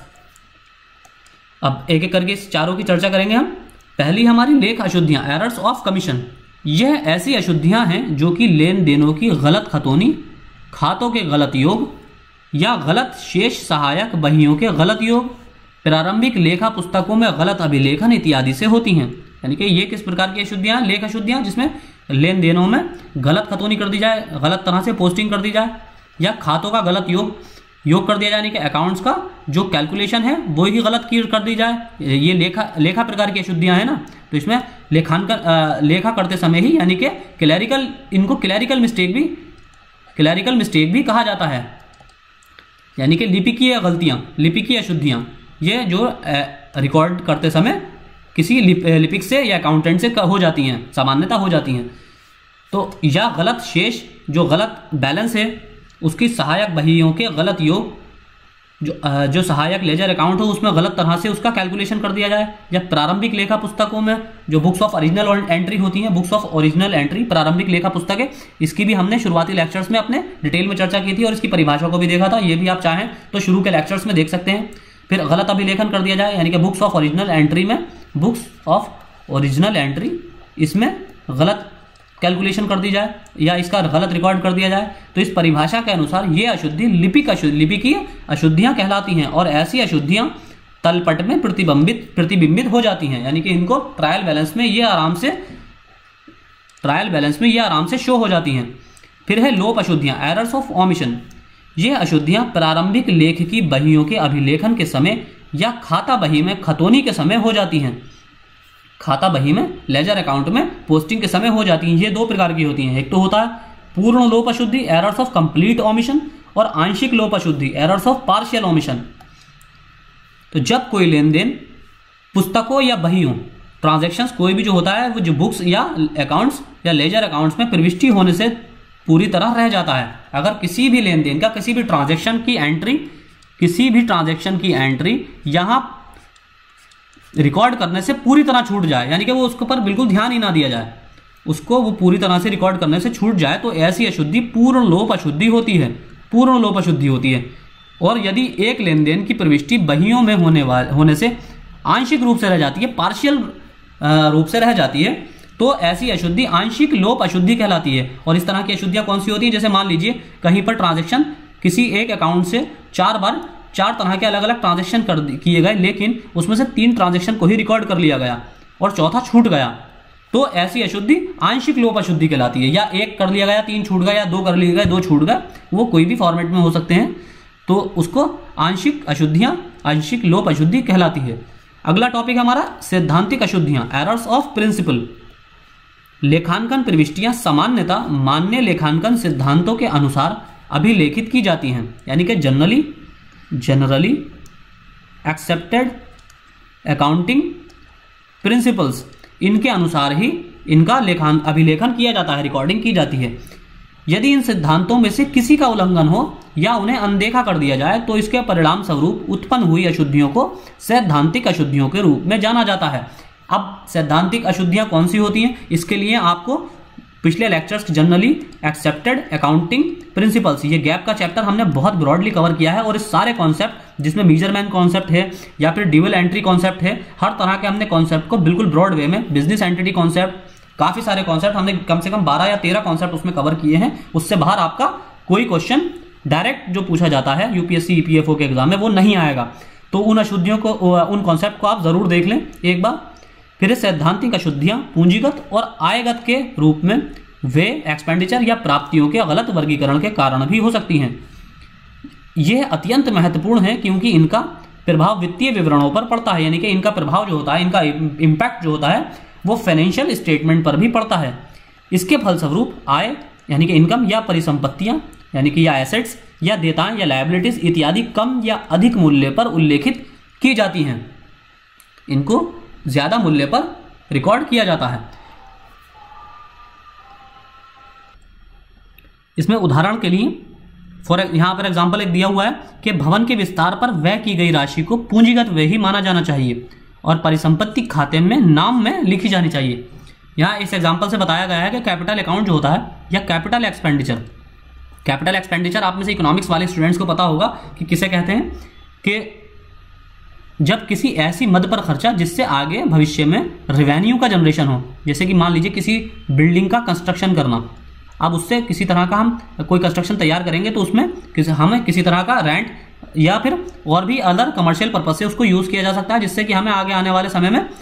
अब एक एक करके इस चारों की चर्चा करेंगे हम। पहली हमारी लेख अशुद्धियां, एरर्स ऑफ कमीशन। यह ऐसी अशुद्धियां हैं जो कि लेन देनों की गलत खतौनी, खातों के गलत योग या गलत शेष सहायक बहियों के गलत योग, प्रारंभिक लेखा पुस्तकों में गलत अभिलेखन इत्यादि से होती हैं। यानी कि ये किस प्रकार की अशुद्धियां, लेख अशुद्धियां जिसमें लेन देनों में गलत खतौनी कर दी जाए, गलत तरह से पोस्टिंग कर दी जाए, या खातों का गलत योग योग कर दिया जाए, यानी कि अकाउंट्स का जो कैलकुलेशन है वो ही गलत की कर दी जाए। ये लेखा लेखा प्रकार की अशुद्धियां हैं ना, तो इसमें लेखांकन लेखा करते समय ही, यानी कि क्लैरिकल, इनको क्लैरिकल मिस्टेक भी क्लैरिकल मिस्टेक भी कहा जाता है, यानी कि लिपिकीय गलतियां, लिपिकीय अशुद्धियां, ये जो रिकॉर्ड करते समय किसी लिप, लिपिक से या अकाउंटेंट से हो जाती हैं, सामान्यता हो जाती हैं। तो या गलत शेष, जो गलत बैलेंस है उसकी सहायक बहियों के गलत योग, जो जो सहायक लेजर अकाउंट हो उसमें गलत तरह से उसका कैलकुलेशन कर दिया जाए, या प्रारंभिक लेखा पुस्तकों में जो बुक्स ऑफ ओरिजिनल एंट्री होती हैं, बुक्स ऑफ ओरिजिनल एंट्री प्रारंभिक लेखा पुस्तकें, इसकी भी हमने शुरुआती लेक्चर्स में अपने डिटेल में चर्चा की थी और इसकी परिभाषा को भी देखा था, ये भी आप चाहें तो शुरू के लेक्चर्स में देख सकते हैं। फिर गलत अभिलेखन कर दिया जाए, यानी कि बुक्स ऑफ ओरिजिनल एंट्री में, बुक्स ऑफ ओरिजिनल एंट्री इसमें गलत कैलकुलेशन कर दी जाए या इसका गलत रिकॉर्ड कर दिया जाए। तो इस परिभाषा के अनुसार ये अशुद्धि लिपिक अशुद्धि लिपिकीय अशुद्धियां कहलाती हैं और ऐसी अशुद्धियां तलपट में प्रतिबिंबित प्रतिबिंबित हो जाती हैं, यानी कि इनको ट्रायल बैलेंस में ये आराम से ट्रायल बैलेंस में ये आराम से शो हो जाती हैं। फिर है लोप अशुद्धियां, एरर्स ऑफ ओमिशन। ये अशुद्धियां प्रारंभिक लेख की बहियों के अभिलेखन के समय या खाता बही में खतौनी के समय हो जाती हैं, खाता बही में, लेजर अकाउंट में पोस्टिंग के समय हो जाती हैं। ये दो प्रकार की होती हैं, एक तो होता है पूर्ण लोप अशुद्धि, एरर्स ऑफ कंप्लीट ओमिशन, और आंशिक लोप अशुद्धि, एरर्स ऑफ पार्शियल ओमिशन। तो जब कोई लेन देन पुस्तकों या बहियों, ट्रांजैक्शंस कोई भी जो होता है वो जो बुक्स या अकाउंट्स या लेजर अकाउंट्स में प्रविष्टि होने से पूरी तरह रह जाता है, अगर किसी भी लेन देन का, किसी भी ट्रांजैक्शन की एंट्री किसी भी ट्रांजैक्शन की एंट्री यहां रिकॉर्ड करने से पूरी तरह छूट जाए, यानी कि वो उसके ऊपर बिल्कुल ध्यान ही ना दिया जाए, उसको वो पूरी तरह से रिकॉर्ड करने से छूट जाए, तो ऐसी अशुद्धि पूर्ण लोप अशुद्धि होती है, पूर्ण लोप अशुद्धि होती है। और यदि एक लेन देन की प्रविष्टि बहियों में होने वाले होने से आंशिक रूप से रह जाती है, पार्शियल रूप से रह जाती है, तो ऐसी अशुद्धि आंशिक लोप अशुद्धि कहलाती है। और इस तरह की अशुद्धियां कौन सी होती है, जैसे मान लीजिए कहीं पर ट्रांजैक्शन किसी एक अकाउंट से चार बार चार तरह के अलग अलग ट्रांजैक्शन कर किए गए, लेकिन उसमें से तीन ट्रांजैक्शन को ही रिकॉर्ड कर लिया गया और चौथा छूट गया, तो ऐसी अशुद्धि आंशिक लोप अशुद्धि कहलाती है। या एक कर लिया गया, तीन छूट गया, या दो कर लिए गए, दो छूट गए, वो कोई भी फॉर्मेट में हो सकते हैं, तो उसको आंशिक अशुद्धियां, आंशिक लोप अशुद्धि कहलाती है। अगला टॉपिक हमारा सैद्धांतिक अशुद्धियां, एरर्स ऑफ प्रिंसिपल। लेखांकन प्रविष्टियां सामान्यतः मान्य लेखांकन सिद्धांतों के अनुसार अभिलेखित की जाती हैं, यानी कि generally generally accepted accounting principles, इनके अनुसार ही इनका लेखान अभिलेखन किया जाता है, रिकॉर्डिंग की जाती है। यदि इन सिद्धांतों में से किसी का उल्लंघन हो या उन्हें अनदेखा कर दिया जाए, तो इसके परिणाम स्वरूप उत्पन्न हुई अशुद्धियों को सैद्धांतिक अशुद्धियों के रूप में जाना जाता है। अब सैद्धांतिक अशुद्धियां कौन सी होती हैं, इसके लिए आपको पिछले lectures generally accepted accounting principles, ये गैप का चैप्टर हमने बहुत ब्रॉडली कवर किया है, और इस सारे कॉन्सेप्ट जिसमें मेजरमेंट कॉन्सेप्ट है या फिर ड्यूअल एंट्री कॉन्सेप्ट है, हर तरह के हमने कॉन्सेप्ट को बिल्कुल ब्रॉड वे में, बिजनेस एंटिटी कॉन्सेप्ट, काफी सारे कॉन्सेप्ट हमने कम से कम बारह या तेरह कॉन्सेप्ट उसमें कवर किए हैं। उससे बाहर आपका कोई क्वेश्चन डायरेक्ट जो पूछा जाता है यूपीएससी ईपीएफओ के एग्जाम में वो नहीं आएगा। तो उन अशुद्धियों को, उन कॉन्सेप्ट को आप जरूर देख लें एक बार। फिर सैद्धांतिक अशुद्धियां पूंजीगत और आयगत के रूप में वे एक्सपेंडिचर या प्राप्तियों के गलत वर्गीकरण के कारण भी हो सकती हैं। यह अत्यंत महत्वपूर्ण है क्योंकि इनका प्रभाव वित्तीय विवरणों पर पड़ता है, यानी कि इनका प्रभाव जो होता है, इनका इम्पैक्ट जो होता है वो फाइनेंशियल स्टेटमेंट पर भी पड़ता है। इसके फलस्वरूप आय यानी कि इनकम या परिसंपत्तियां यानी कि या एसेट्स या देयताएं या लायबिलिटीज इत्यादि कम या अधिक मूल्य पर उल्लेखित की जाती हैं। इनको ज्यादा मूल्य पर रिकॉर्ड किया जाता है। इसमें उदाहरण के लिए फॉर यहां पर एग्जांपल एक दिया हुआ है कि भवन के विस्तार पर व्यय की गई राशि को पूंजीगत व्यय ही माना जाना चाहिए और परिसंपत्ति खाते में नाम में लिखी जानी चाहिए। यहाँ इस एग्जांपल से बताया गया है कि कैपिटल अकाउंट जो होता है या कैपिटल एक्सपेंडिचर, कैपिटल एक्सपेंडिचर आप में से इकोनॉमिक्स वाले स्टूडेंट्स को पता होगा कि किसे कहते हैं, कि जब किसी ऐसी मद पर खर्चा जिससे आगे भविष्य में रेवेन्यू का जनरेशन हो, जैसे कि मान लीजिए किसी बिल्डिंग का कंस्ट्रक्शन करना, अब उससे किसी तरह का हम कोई कंस्ट्रक्शन तैयार करेंगे तो उसमें किसी हमें किसी तरह का रेंट या फिर और भी अदर कमर्शियल पर्पज से उसको यूज़ किया जा सकता है, जिससे कि हमें आगे आने वाले समय में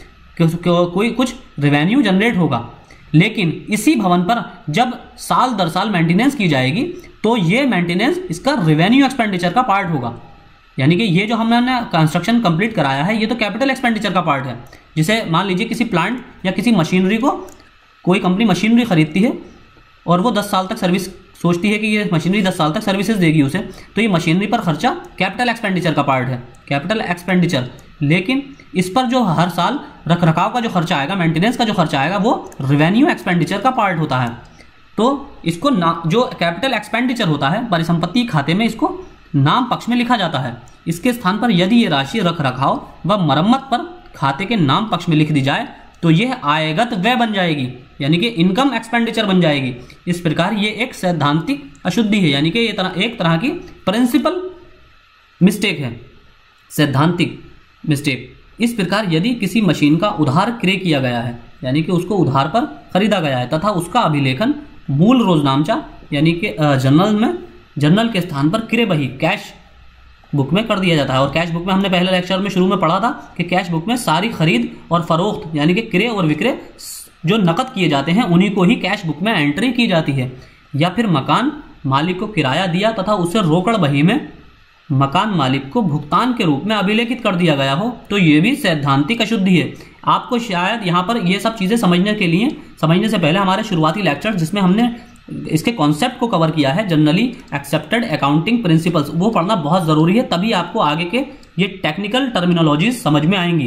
कोई कुछ रेवेन्यू जनरेट होगा। लेकिन इसी भवन पर जब साल दर साल मेंटेनेंस की जाएगी तो ये मेंटेनेंस इसका रेवेन्यू एक्सपेंडिचर का पार्ट होगा। यानी कि ये जो हमने कंस्ट्रक्शन कंप्लीट कराया है ये तो कैपिटल एक्सपेंडिचर का पार्ट है। जिसे मान लीजिए किसी प्लांट या किसी मशीनरी को, कोई कंपनी मशीनरी खरीदती है और वो दस साल तक सर्विस सोचती है कि ये मशीनरी दस साल तक सर्विसेज देगी उसे, तो ये मशीनरी पर खर्चा कैपिटल एक्सपेंडिचर का पार्ट है, कैपिटल एक्सपेंडिचर। लेकिन इस पर जो हर साल रख रखाव का जो खर्चा आएगा, मेंटेनेंस का जो खर्चा आएगा, वो रेवेन्यू एक्सपेंडिचर का पार्ट होता है। तो इसको ना, जो कैपिटल एक्सपेंडिचर होता है परिसंपत्ति खाते में, इसको नाम पक्ष में लिखा जाता है। इसके स्थान पर यदि ये राशि रख रखाव व मरम्मत पर खाते के नाम पक्ष में लिख दी जाए तो यह आयगत व्यय बन जाएगी, यानी कि इनकम एक्सपेंडिचर बन जाएगी। इस प्रकार ये एक सैद्धांतिक अशुद्धि है, यानी कि ये तरह एक तरह की प्रिंसिपल मिस्टेक है, सैद्धांतिक मिस्टेक। इस प्रकार यदि किसी मशीन का उधार क्रय किया गया है, यानी कि उसको उधार पर खरीदा गया है तथा उसका अभिलेखन मूल रोजनामचा यानी कि जर्नल में जर्नल के स्थान पर क्रय बही कैश बुक में कर दिया जाता है। और कैश बुक में हमने पहले लेक्चर में शुरू में पढ़ा था कि कैश बुक में सारी खरीद और फरोख्त यानी कि क्रय और विक्रय जो नकद किए जाते हैं उन्हीं को ही कैश बुक में एंट्री की जाती है। या फिर मकान मालिक को किराया दिया तथा उसे रोकड़ बही में मकान मालिक को भुगतान के रूप में अभिलेखित कर दिया गया हो, तो ये भी सैद्धांतिक अशुद्धि है। आपको शायद यहाँ पर ये सब चीज़ें समझने के लिए समझने से पहले हमारे शुरुआती लेक्चर जिसमें हमने इसके कॉन्सेप्ट को कवर किया है, जनरली एक्सेप्टेड अकाउंटिंग प्रिंसिपल्स, वो पढ़ना बहुत ज़रूरी है, तभी आपको आगे के ये टेक्निकल टर्मिनोलॉजीज समझ में आएंगी।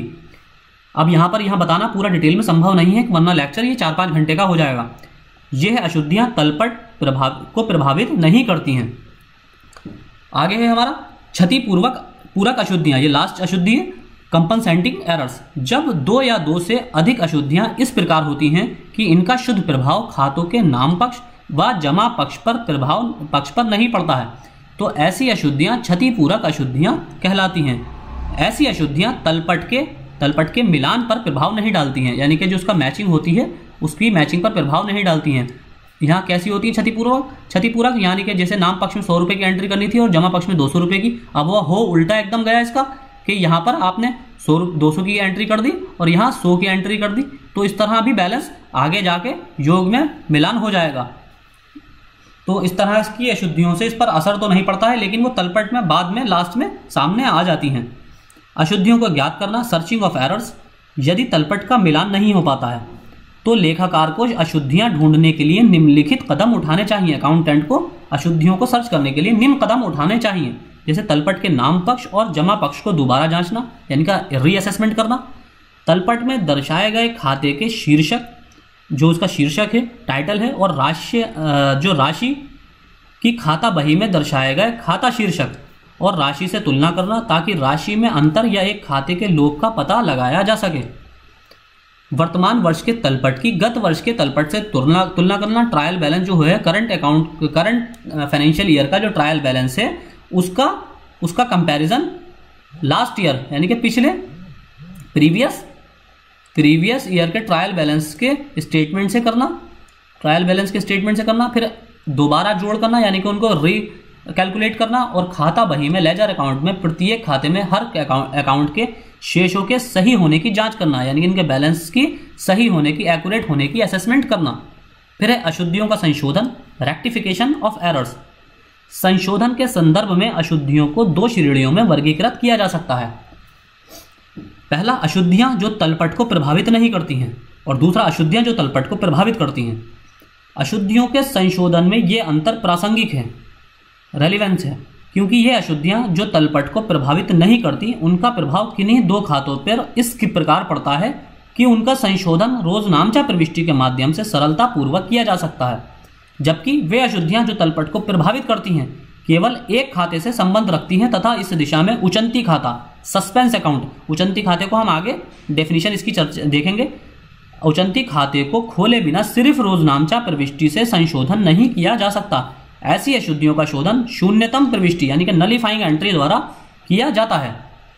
अब यहाँ पर यहाँ बताना पूरा डिटेल में संभव नहीं है, वरना लेक्चर ये चार पाँच घंटे का हो जाएगा। यह अशुद्धियाँ तलपट प्रभाव को प्रभावित नहीं करती हैं। आगे है हमारा क्षतिपूर्वक पूरक अशुद्धियाँ, ये लास्ट अशुद्धि है, कंपनसेटिंग एरर्स। जब दो या दो से अधिक अशुद्धियाँ इस प्रकार होती हैं कि इनका शुद्ध प्रभाव खातों के नाम पक्ष व जमा पक्ष पर प्रभाव पक्ष पर नहीं पड़ता है, तो ऐसी अशुद्धियाँ क्षतिपूरक अशुद्धियाँ कहलाती हैं। ऐसी अशुद्धियाँ तलपट के तलपट के मिलान पर प्रभाव नहीं डालती हैं, यानी कि जो उसका मैचिंग होती है उसकी मैचिंग पर प्रभाव नहीं डालती हैं। यहाँ कैसी होती है क्षतिपूर्वक? क्षतिपूरक यानी कि जैसे नाम पक्ष में सौ रुपये की एंट्री करनी थी और जमा पक्ष में दो सौ रुपये की, अब वो हो उल्टा एकदम गया इसका कि यहाँ पर आपने सौ दो सौ की एंट्री कर दी और यहाँ सौ की एंट्री कर दी, तो इस तरह भी बैलेंस आगे जाके योग में मिलान हो जाएगा। तो इस तरह की अशुद्धियों से इस पर असर तो नहीं पड़ता है, लेकिन वो तलपट में बाद में लास्ट में सामने आ जाती हैं। अशुद्धियों को ज्ञात करना, सर्चिंग ऑफ एरर्स। यदि तलपट का मिलान नहीं हो पाता है तो लेखाकार को अशुद्धियां ढूंढने के लिए निम्नलिखित कदम उठाने चाहिए। अकाउंटेंट को अशुद्धियों को सर्च करने के लिए निम्न कदम उठाने चाहिए, जैसे तलपट के नाम पक्ष और जमा पक्ष को दोबारा जांचना, यानी का रीअसेसमेंट करना। तलपट में दर्शाए गए खाते के शीर्षक, जो उसका शीर्षक है, टाइटल है, और राशि जो राशि की खाता बही में दर्शाए गए खाता शीर्षक और राशि से तुलना करना, ताकि राशि में अंतर या एक खाते के लोग का पता लगाया जा सके। वर्तमान वर्ष के तलपट की गत वर्ष के तलपट से तुलना तुलना करना। ट्रायल बैलेंस जो है current account current financial year का जो ट्रायल बैलेंस है उसका उसका कंपैरिजन लास्ट ईयर यानी कि पिछले प्रीवियस प्रीवियस ईयर के ट्रायल बैलेंस के स्टेटमेंट से करना, ट्रायल बैलेंस के स्टेटमेंट से करना, फिर दोबारा जोड़ करना, यानी कि उनको री कैलकुलेट करना और खाता बही में लेजर अकाउंट में प्रत्येक खाते में हर अकाउंट के शेषों के सही होने की जांच करना, यानी कि इनके बैलेंस की सही होने की, एक्यूरेट होने की असेसमेंट करना। फिर है अशुद्धियों का संशोधन, रेक्टिफिकेशन ऑफ एरर्स। संशोधन के संदर्भ में अशुद्धियों को दो श्रेणियों में वर्गीकृत किया जा सकता है। पहला, अशुद्धियां जो तलपट को प्रभावित नहीं करती हैं, और दूसरा अशुद्धियां जो तलपट को प्रभावित करती हैं। अशुद्धियों के संशोधन में ये अंतर प्रासंगिक है, रेलिवेंस है, क्योंकि ये अशुद्धियां जो तलपट को प्रभावित नहीं करती, उनका प्रभाव किन्हीं दो खातों पर इस प्रकार पड़ता है कि उनका संशोधन रोजनामचा प्रविष्टि के माध्यम से सरलता पूर्वक किया जा सकता है, जबकि वे अशुद्धियां जो तलपट को प्रभावित करती हैं केवल एक खाते से संबंध रखती हैं तथा इस दिशा में उचंती खाता, सस्पेंस अकाउंट, उचंती खाते को हम आगे डेफिनेशन इसकी चर्चा देखेंगे। उचंती खाते को खोले बिना सिर्फ रोजनामचा प्रविष्टि से संशोधन नहीं किया जा सकता। ऐसी अशुद्धियों का शोधन शून्यतम प्रविष्टि यानी कि नलिफाइंग एंट्री द्वारा किया जाता है।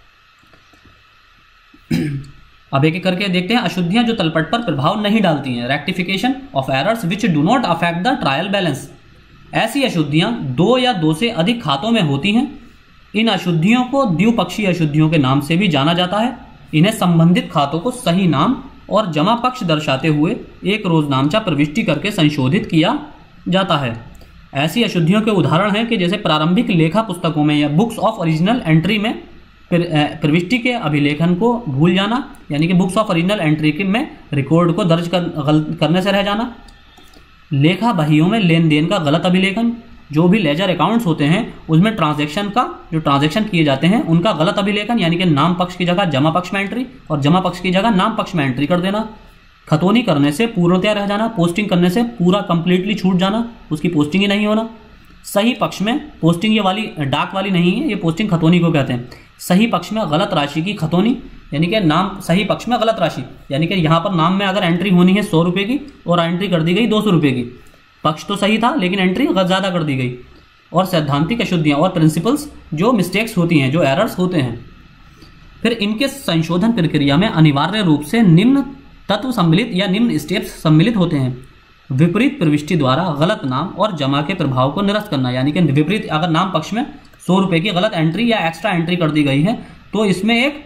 अब एक एक करके देखते हैं अशुद्धियां जो तलपट पर प्रभाव नहीं डालती हैं। Rectification of errors which do not affect the trial balance. ऐसी अशुद्धियां दो या दो से अधिक खातों में होती हैं। इन अशुद्धियों को द्विपक्षीय अशुद्धियों के नाम से भी जाना जाता है। इन्हें संबंधित खातों को सही नाम और जमा पक्ष दर्शाते हुए एक रोजनामचा प्रविष्टि करके संशोधित किया जाता है। ऐसी अशुद्धियों के उदाहरण हैं कि जैसे प्रारंभिक लेखा पुस्तकों में या बुक्स ऑफ ओरिजिनल एंट्री में प्रविष्टि के अभिलेखन को भूल जाना, यानी कि बुक्स ऑफ ओरिजिनल एंट्री में रिकॉर्ड को दर्ज कर, करने से रह जाना। लेखा बहियों में लेन देन का गलत अभिलेखन, जो भी लेजर अकाउंट्स होते हैं उसमें ट्रांजैक्शन का जो ट्रांजैक्शन किए जाते हैं उनका गलत अभिलेखन, यानी कि नाम पक्ष की जगह जमा पक्ष में एंट्री और जमा पक्ष की जगह नाम पक्ष में एंट्री कर देना। खतौनी करने से पूर्णतया रह जाना, पोस्टिंग करने से पूरा कंप्लीटली छूट जाना, उसकी पोस्टिंग ही नहीं होना। सही पक्ष में पोस्टिंग ये वाली डाक वाली नहीं है, ये पोस्टिंग खतौनी को कहते हैं। सही पक्ष में गलत राशि की खतौनी, यानी कि नाम सही पक्ष में गलत राशि, यानी कि यहाँ पर नाम में अगर एंट्री होनी है सौ रुपये की और एंट्री कर दी गई दो सौ रुपये की, पक्ष तो सही था लेकिन एंट्री ज़्यादा कर दी गई। और सैद्धांतिक अशुद्धियाँ और प्रिंसिपल्स जो मिस्टेक्स होती हैं, जो एरर्स होते हैं। फिर इनके संशोधन प्रक्रिया में अनिवार्य रूप से निम्न तत्व सम्मिलित या निम्न स्टेप्स सम्मिलित होते हैं। विपरीत प्रविष्टि द्वारा गलत नाम और जमा के प्रभाव को निरस्त करना, यानी कि विपरीत अगर नाम पक्ष में सौ रुपये की गलत एंट्री या एक्स्ट्रा एंट्री कर दी गई है तो इसमें एक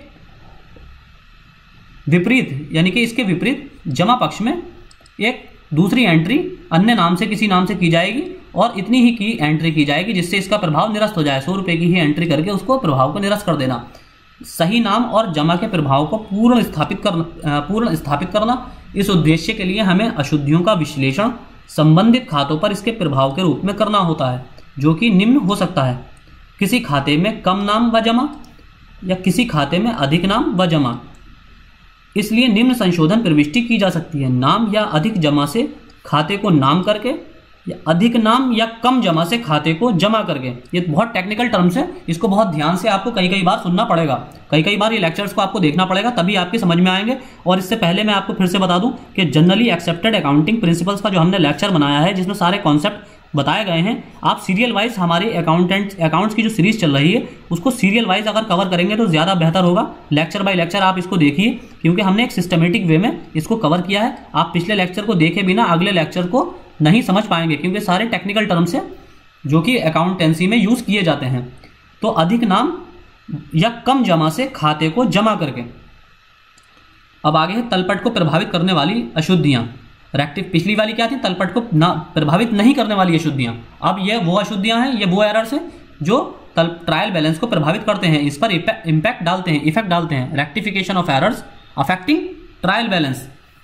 विपरीत यानी कि इसके विपरीत जमा पक्ष में एक दूसरी एंट्री अन्य नाम से किसी नाम से की जाएगी और इतनी ही की एंट्री की जाएगी जिससे इसका प्रभाव निरस्त हो जाए। सौ रुपये की ही एंट्री करके उसको प्रभाव को निरस्त कर देना। सही नाम और जमा के प्रभाव को पूर्ण स्थापित करना पूर्ण स्थापित करना इस उद्देश्य के लिए हमें अशुद्धियों का विश्लेषण संबंधित खातों पर इसके प्रभाव के रूप में करना होता है, जो कि निम्न हो सकता है। किसी खाते में कम नाम व जमा या किसी खाते में अधिक नाम व जमा, इसलिए निम्न संशोधन प्रविष्टि की जा सकती है। नाम या अधिक जमा से खाते को नाम करके या अधिक नाम या कम जमा से खाते को जमा करके। ये बहुत टेक्निकल टर्म्स है, इसको बहुत ध्यान से आपको कई कई बार सुनना पड़ेगा, कई कई बार ये लेक्चर्स को आपको देखना पड़ेगा, तभी आपके समझ में आएंगे। और इससे पहले मैं आपको फिर से बता दूं कि जनरली एक्सेप्टेड अकाउंटिंग प्रिंसिपल्स का जो हमने लेक्चर बनाया है जिसमें सारे कॉन्सेप्ट बताए गए हैं, आप सीरियल वाइज हमारे अकाउंटेंट अकाउंट्स की जो सीरीज चल रही है उसको सीरियल वाइज अगर कवर करेंगे तो ज़्यादा बेहतर होगा। लेक्चर बाय लेक्चर आप इसको देखिए, क्योंकि हमने एक सिस्टमेटिक वे में इसको कवर किया है। आप पिछले लेक्चर को देखे बिना अगले लेक्चर को नहीं समझ पाएंगे, क्योंकि सारे टेक्निकल टर्म्स हैं जो कि अकाउंटेंसी में यूज़ किए जाते हैं। तो अधिक नाम या कम जमा से खाते को जमा करके। अब आगे है तलपट को प्रभावित करने वाली अशुद्धियाँ। रेक्टिव पिछली वाली क्या थी, तलपट को ना प्रभावित नहीं करने वाली अशुद्धियाँ। अब ये वो अशुद्धियाँ हैं, ये वो एरर्स हैं जो तल ट्रायल बैलेंस को प्रभावित करते हैं, इस पर इम्पैक्ट डालते हैं, इफेक्ट डालते हैं। Rectification of errors affecting trial balance.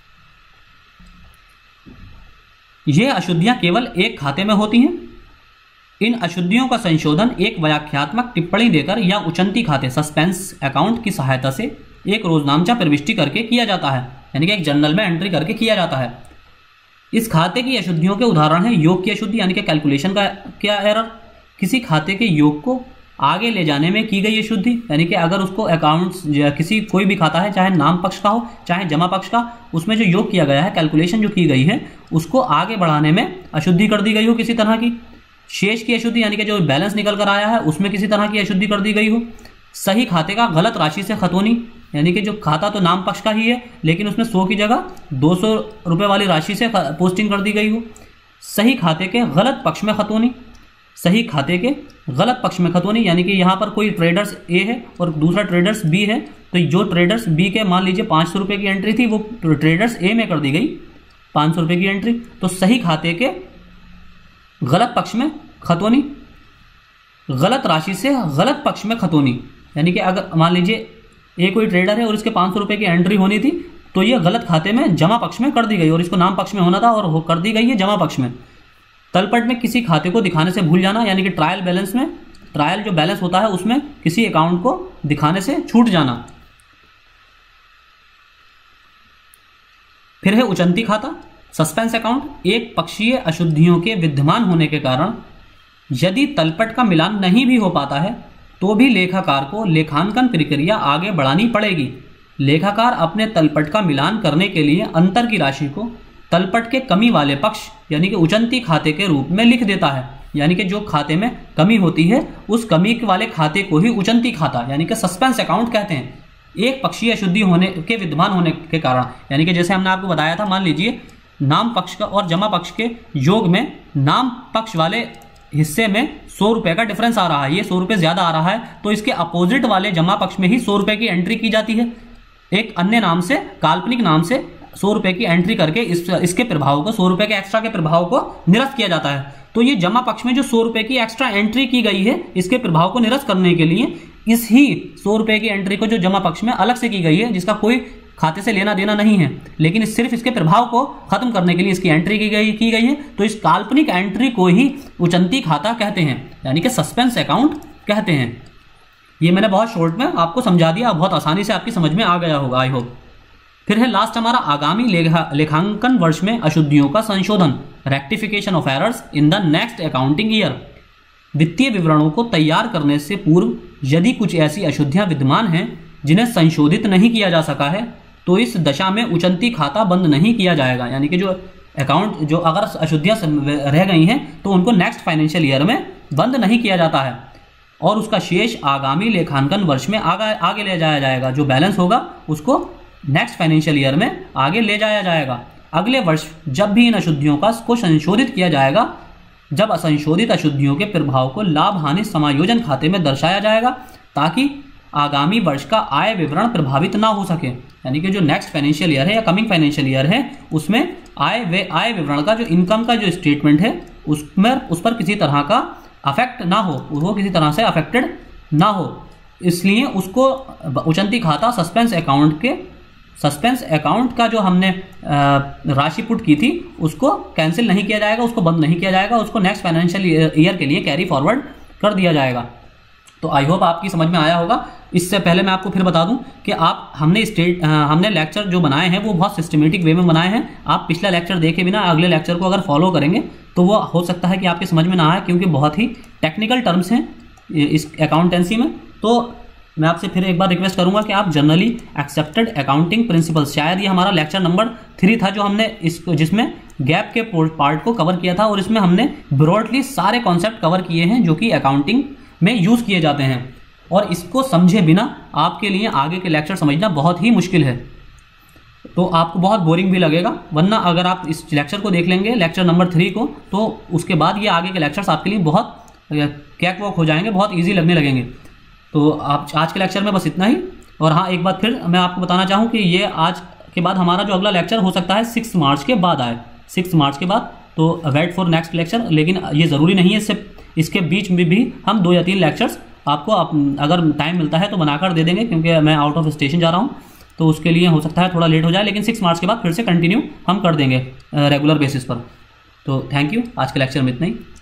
ये अशुद्धियाँ केवल एक खाते में होती हैं। इन अशुद्धियों का संशोधन एक व्याख्यात्मक टिप्पणी देकर या उचंती खाते सस्पेंस अकाउंट की सहायता से एक रोजनामचा प्रविष्टि करके किया जाता है, यानी कि एक जर्नल में एंट्री करके किया जाता है। इस खाते की अशुद्धियों के उदाहरण है योग की अशुद्धि, यानी कि कैलकुलेशन का क्या एरर, किसी खाते के योग को आगे ले जाने में की गई अशुद्धि, यानी कि अगर उसको अकाउंट्स किसी कोई भी खाता है, चाहे नाम पक्ष का हो चाहे जमा पक्ष का, उसमें जो योग किया गया है, कैलकुलेशन जो की गई है, उसको आगे बढ़ाने में अशुद्धि कर दी गई हो किसी तरह की। शेष की अशुद्धि, यानी कि जो बैलेंस निकल कर आया है उसमें किसी तरह की अशुद्धि कर दी गई हो। सही खाते का गलत राशि से खतौनी, यानी कि जो खाता तो नाम पक्ष का ही है लेकिन उसमें सौ की जगह दो सौ रुपये वाली राशि से पोस्टिंग कर दी गई हो। सही खाते के गलत पक्ष में खतौनी। सही खाते के गलत पक्ष में खतौनी, यानी कि यहाँ पर कोई ट्रेडर्स ए है और दूसरा ट्रेडर्स बी है, तो जो ट्रेडर्स बी के मान लीजिए पाँच सौ रुपये की एंट्री थी वो ट्रेडर्स ए में कर दी गई पाँच सौ रुपये की एंट्री, तो सही खाते के गलत पक्ष में खतौनी, गलत राशि से गलत पक्ष में खतौनी, यानी कि अगर मान लीजिए ए कोई ट्रेडर है और इसके पाँच सौ रुपये की एंट्री होनी थी तो ये गलत खाते में जमा पक्ष में कर दी गई और इसको नाम पक्ष में होना था और कर दी गई है जमा पक्ष में। तलपट में किसी खाते को दिखाने से भूल जाना, यानी कि ट्रायल बैलेंस में ट्रायल जो बैलेंस होता है उसमें किसी अकाउंट को दिखाने से छूट जाना। फिर है उचंती खाता, सस्पेंस अकाउंट। एक पक्षीय अशुद्धियों के विद्यमान होने के कारण यदि तलपट का मिलान नहीं भी हो पाता है तो भी लेखाकार को लेखांकन प्रक्रिया आगे बढ़ानी पड़ेगी। लेखाकार अपने तलपट का मिलान करने के लिए अंतर की राशि को तलपट के कमी वाले पक्ष यानी कि उचंती खाते के रूप में लिख देता है, यानी कि जो खाते में कमी होती है उस कमी वाले खाते को ही उचंती खाता यानी कि सस्पेंस अकाउंट कहते हैं। एक पक्षीय अशुद्धि होने के विद्यमान होने के कारण, यानी कि जैसे हमने आपको बताया था, मान लीजिए नाम पक्ष का और जमा पक्ष के योग में नाम पक्ष वाले हिस्से में सौ रुपए का डिफरेंस आ रहा है, ये सौ रुपए ज्यादा आ रहा है, तो इसके अपोजिट वाले जमा पक्ष में ही सौ रुपए की एंट्री की जाती है। एक अन्य नाम से, काल्पनिक नाम से सौ रुपए की एंट्री करके इस इसके प्रभाव को, सौ रुपए के एक्स्ट्रा के प्रभाव को निरस्त किया जाता है। तो ये जमा पक्ष में जो सौ रुपए की एक्स्ट्रा एंट्री की गई है इसके प्रभाव को निरस्त करने के लिए इस ही सौ रुपए की एंट्री को जो जमा पक्ष में अलग से की गई है, जिसका कोई खाते से लेना देना नहीं है, लेकिन सिर्फ इसके प्रभाव को खत्म करने के लिए इसकी एंट्री की गई की गई है, तो इस काल्पनिक एंट्री को ही उचंती खाता कहते हैं, यानी कि सस्पेंस अकाउंट कहते हैं। ये मैंने बहुत शॉर्ट में आपको समझा दिया, बहुत आसानी से आपकी समझ में आ गया होगा, आई होप। फिर है लास्ट हमारा आगामी लेखा लेखांकन वर्ष में अशुद्धियों का संशोधन, rectification of errors in the next accounting year. वित्तीय विवरणों को तैयार करने से पूर्व यदि कुछ ऐसी अशुद्धियां विद्यमान हैं जिन्हें संशोधित नहीं किया जा सका है तो इस दशा में उचंती खाता बंद नहीं किया जाएगा, यानी कि जो अकाउंट जो अगर अशुद्धियां रह गई हैं तो उनको नेक्स्ट फाइनेंशियल ईयर में बंद नहीं किया जाता है और उसका शेष आगामी लेखांकन वर्ष में आगे आगे ले जाया जाएगा। जो बैलेंस होगा उसको नेक्स्ट फाइनेंशियल ईयर में आगे ले जाया जाएगा। अगले वर्ष जब भी इन अशुद्धियों का को संशोधित किया जाएगा, जब असंशोधित अशुद्धियों के प्रभाव को लाभ हानि समायोजन खाते में दर्शाया जाएगा ताकि आगामी वर्ष का आय विवरण प्रभावित ना हो सके, यानी कि जो नेक्स्ट फाइनेंशियल ईयर है या कमिंग फाइनेंशियल ईयर है उसमें आय वे आय विवरण का जो इनकम का जो स्टेटमेंट है उसमें उस पर किसी तरह का अफेक्ट ना हो, वो किसी तरह से अफेक्टेड ना हो, इसलिए उसको उचंती खाता सस्पेंस अकाउंट के सस्पेंस अकाउंट का जो हमने राशि पुट की थी उसको कैंसिल नहीं किया जाएगा, उसको बंद नहीं किया जाएगा, उसको नेक्स्ट फाइनेंशियल ईयर के लिए कैरी फॉरवर्ड कर दिया जाएगा। तो आई होप आपकी समझ में आया होगा। इससे पहले मैं आपको फिर बता दूं कि आप हमने स्टेट हमने लेक्चर जो बनाए हैं वो बहुत सिस्टमेटिक वे में बनाए हैं। आप पिछला लेक्चर देखे बिना अगले लेक्चर को अगर फॉलो करेंगे तो वो हो सकता है कि आपके समझ में ना आए, क्योंकि बहुत ही टेक्निकल टर्म्स हैं इस अकाउंटेंसी में। तो मैं आपसे फिर एक बार रिक्वेस्ट करूंगा कि आप जनरली एक्सेप्टेड अकाउंटिंग प्रिंसिपल्स, शायद ये हमारा लेक्चर नंबर थ्री था जो हमने इसको जिसमें गैप के पार्ट को कवर किया था और इसमें हमने ब्रॉडली सारे कॉन्सेप्ट कवर किए हैं जो कि अकाउंटिंग में यूज किए जाते हैं, और इसको समझे बिना आपके लिए आगे के लेक्चर समझना बहुत ही मुश्किल है, तो आपको बहुत बोरिंग भी लगेगा। वरना अगर आप इस लेक्चर को देख लेंगे, लेक्चर नंबर थ्री को, तो उसके बाद ये आगे के लेक्चर्स आपके लिए बहुत कैक वॉक हो जाएंगे, बहुत ईजी लगने लगेंगे। तो आप आज के लेक्चर में बस इतना ही। और हाँ, एक बात फिर मैं आपको बताना चाहूँ कि ये आज के बाद हमारा जो अगला लेक्चर हो सकता है सिक्स मार्च के बाद आए, सिक्स मार्च के बाद, तो वेट फॉर नेक्स्ट लेक्चर। लेकिन ये ज़रूरी नहीं है, इससे इसके बीच में भी हम दो या तीन लेक्चर्स आपको आप, अगर टाइम मिलता है तो बनाकर दे देंगे, क्योंकि मैं आउट ऑफ स्टेशन जा रहा हूँ, तो उसके लिए हो सकता है थोड़ा लेट हो जाए, लेकिन सिक्स मार्च के बाद फिर से कंटिन्यू हम कर देंगे रेगुलर बेसिस पर। तो थैंक यू, आज के लेक्चर में इतना ही।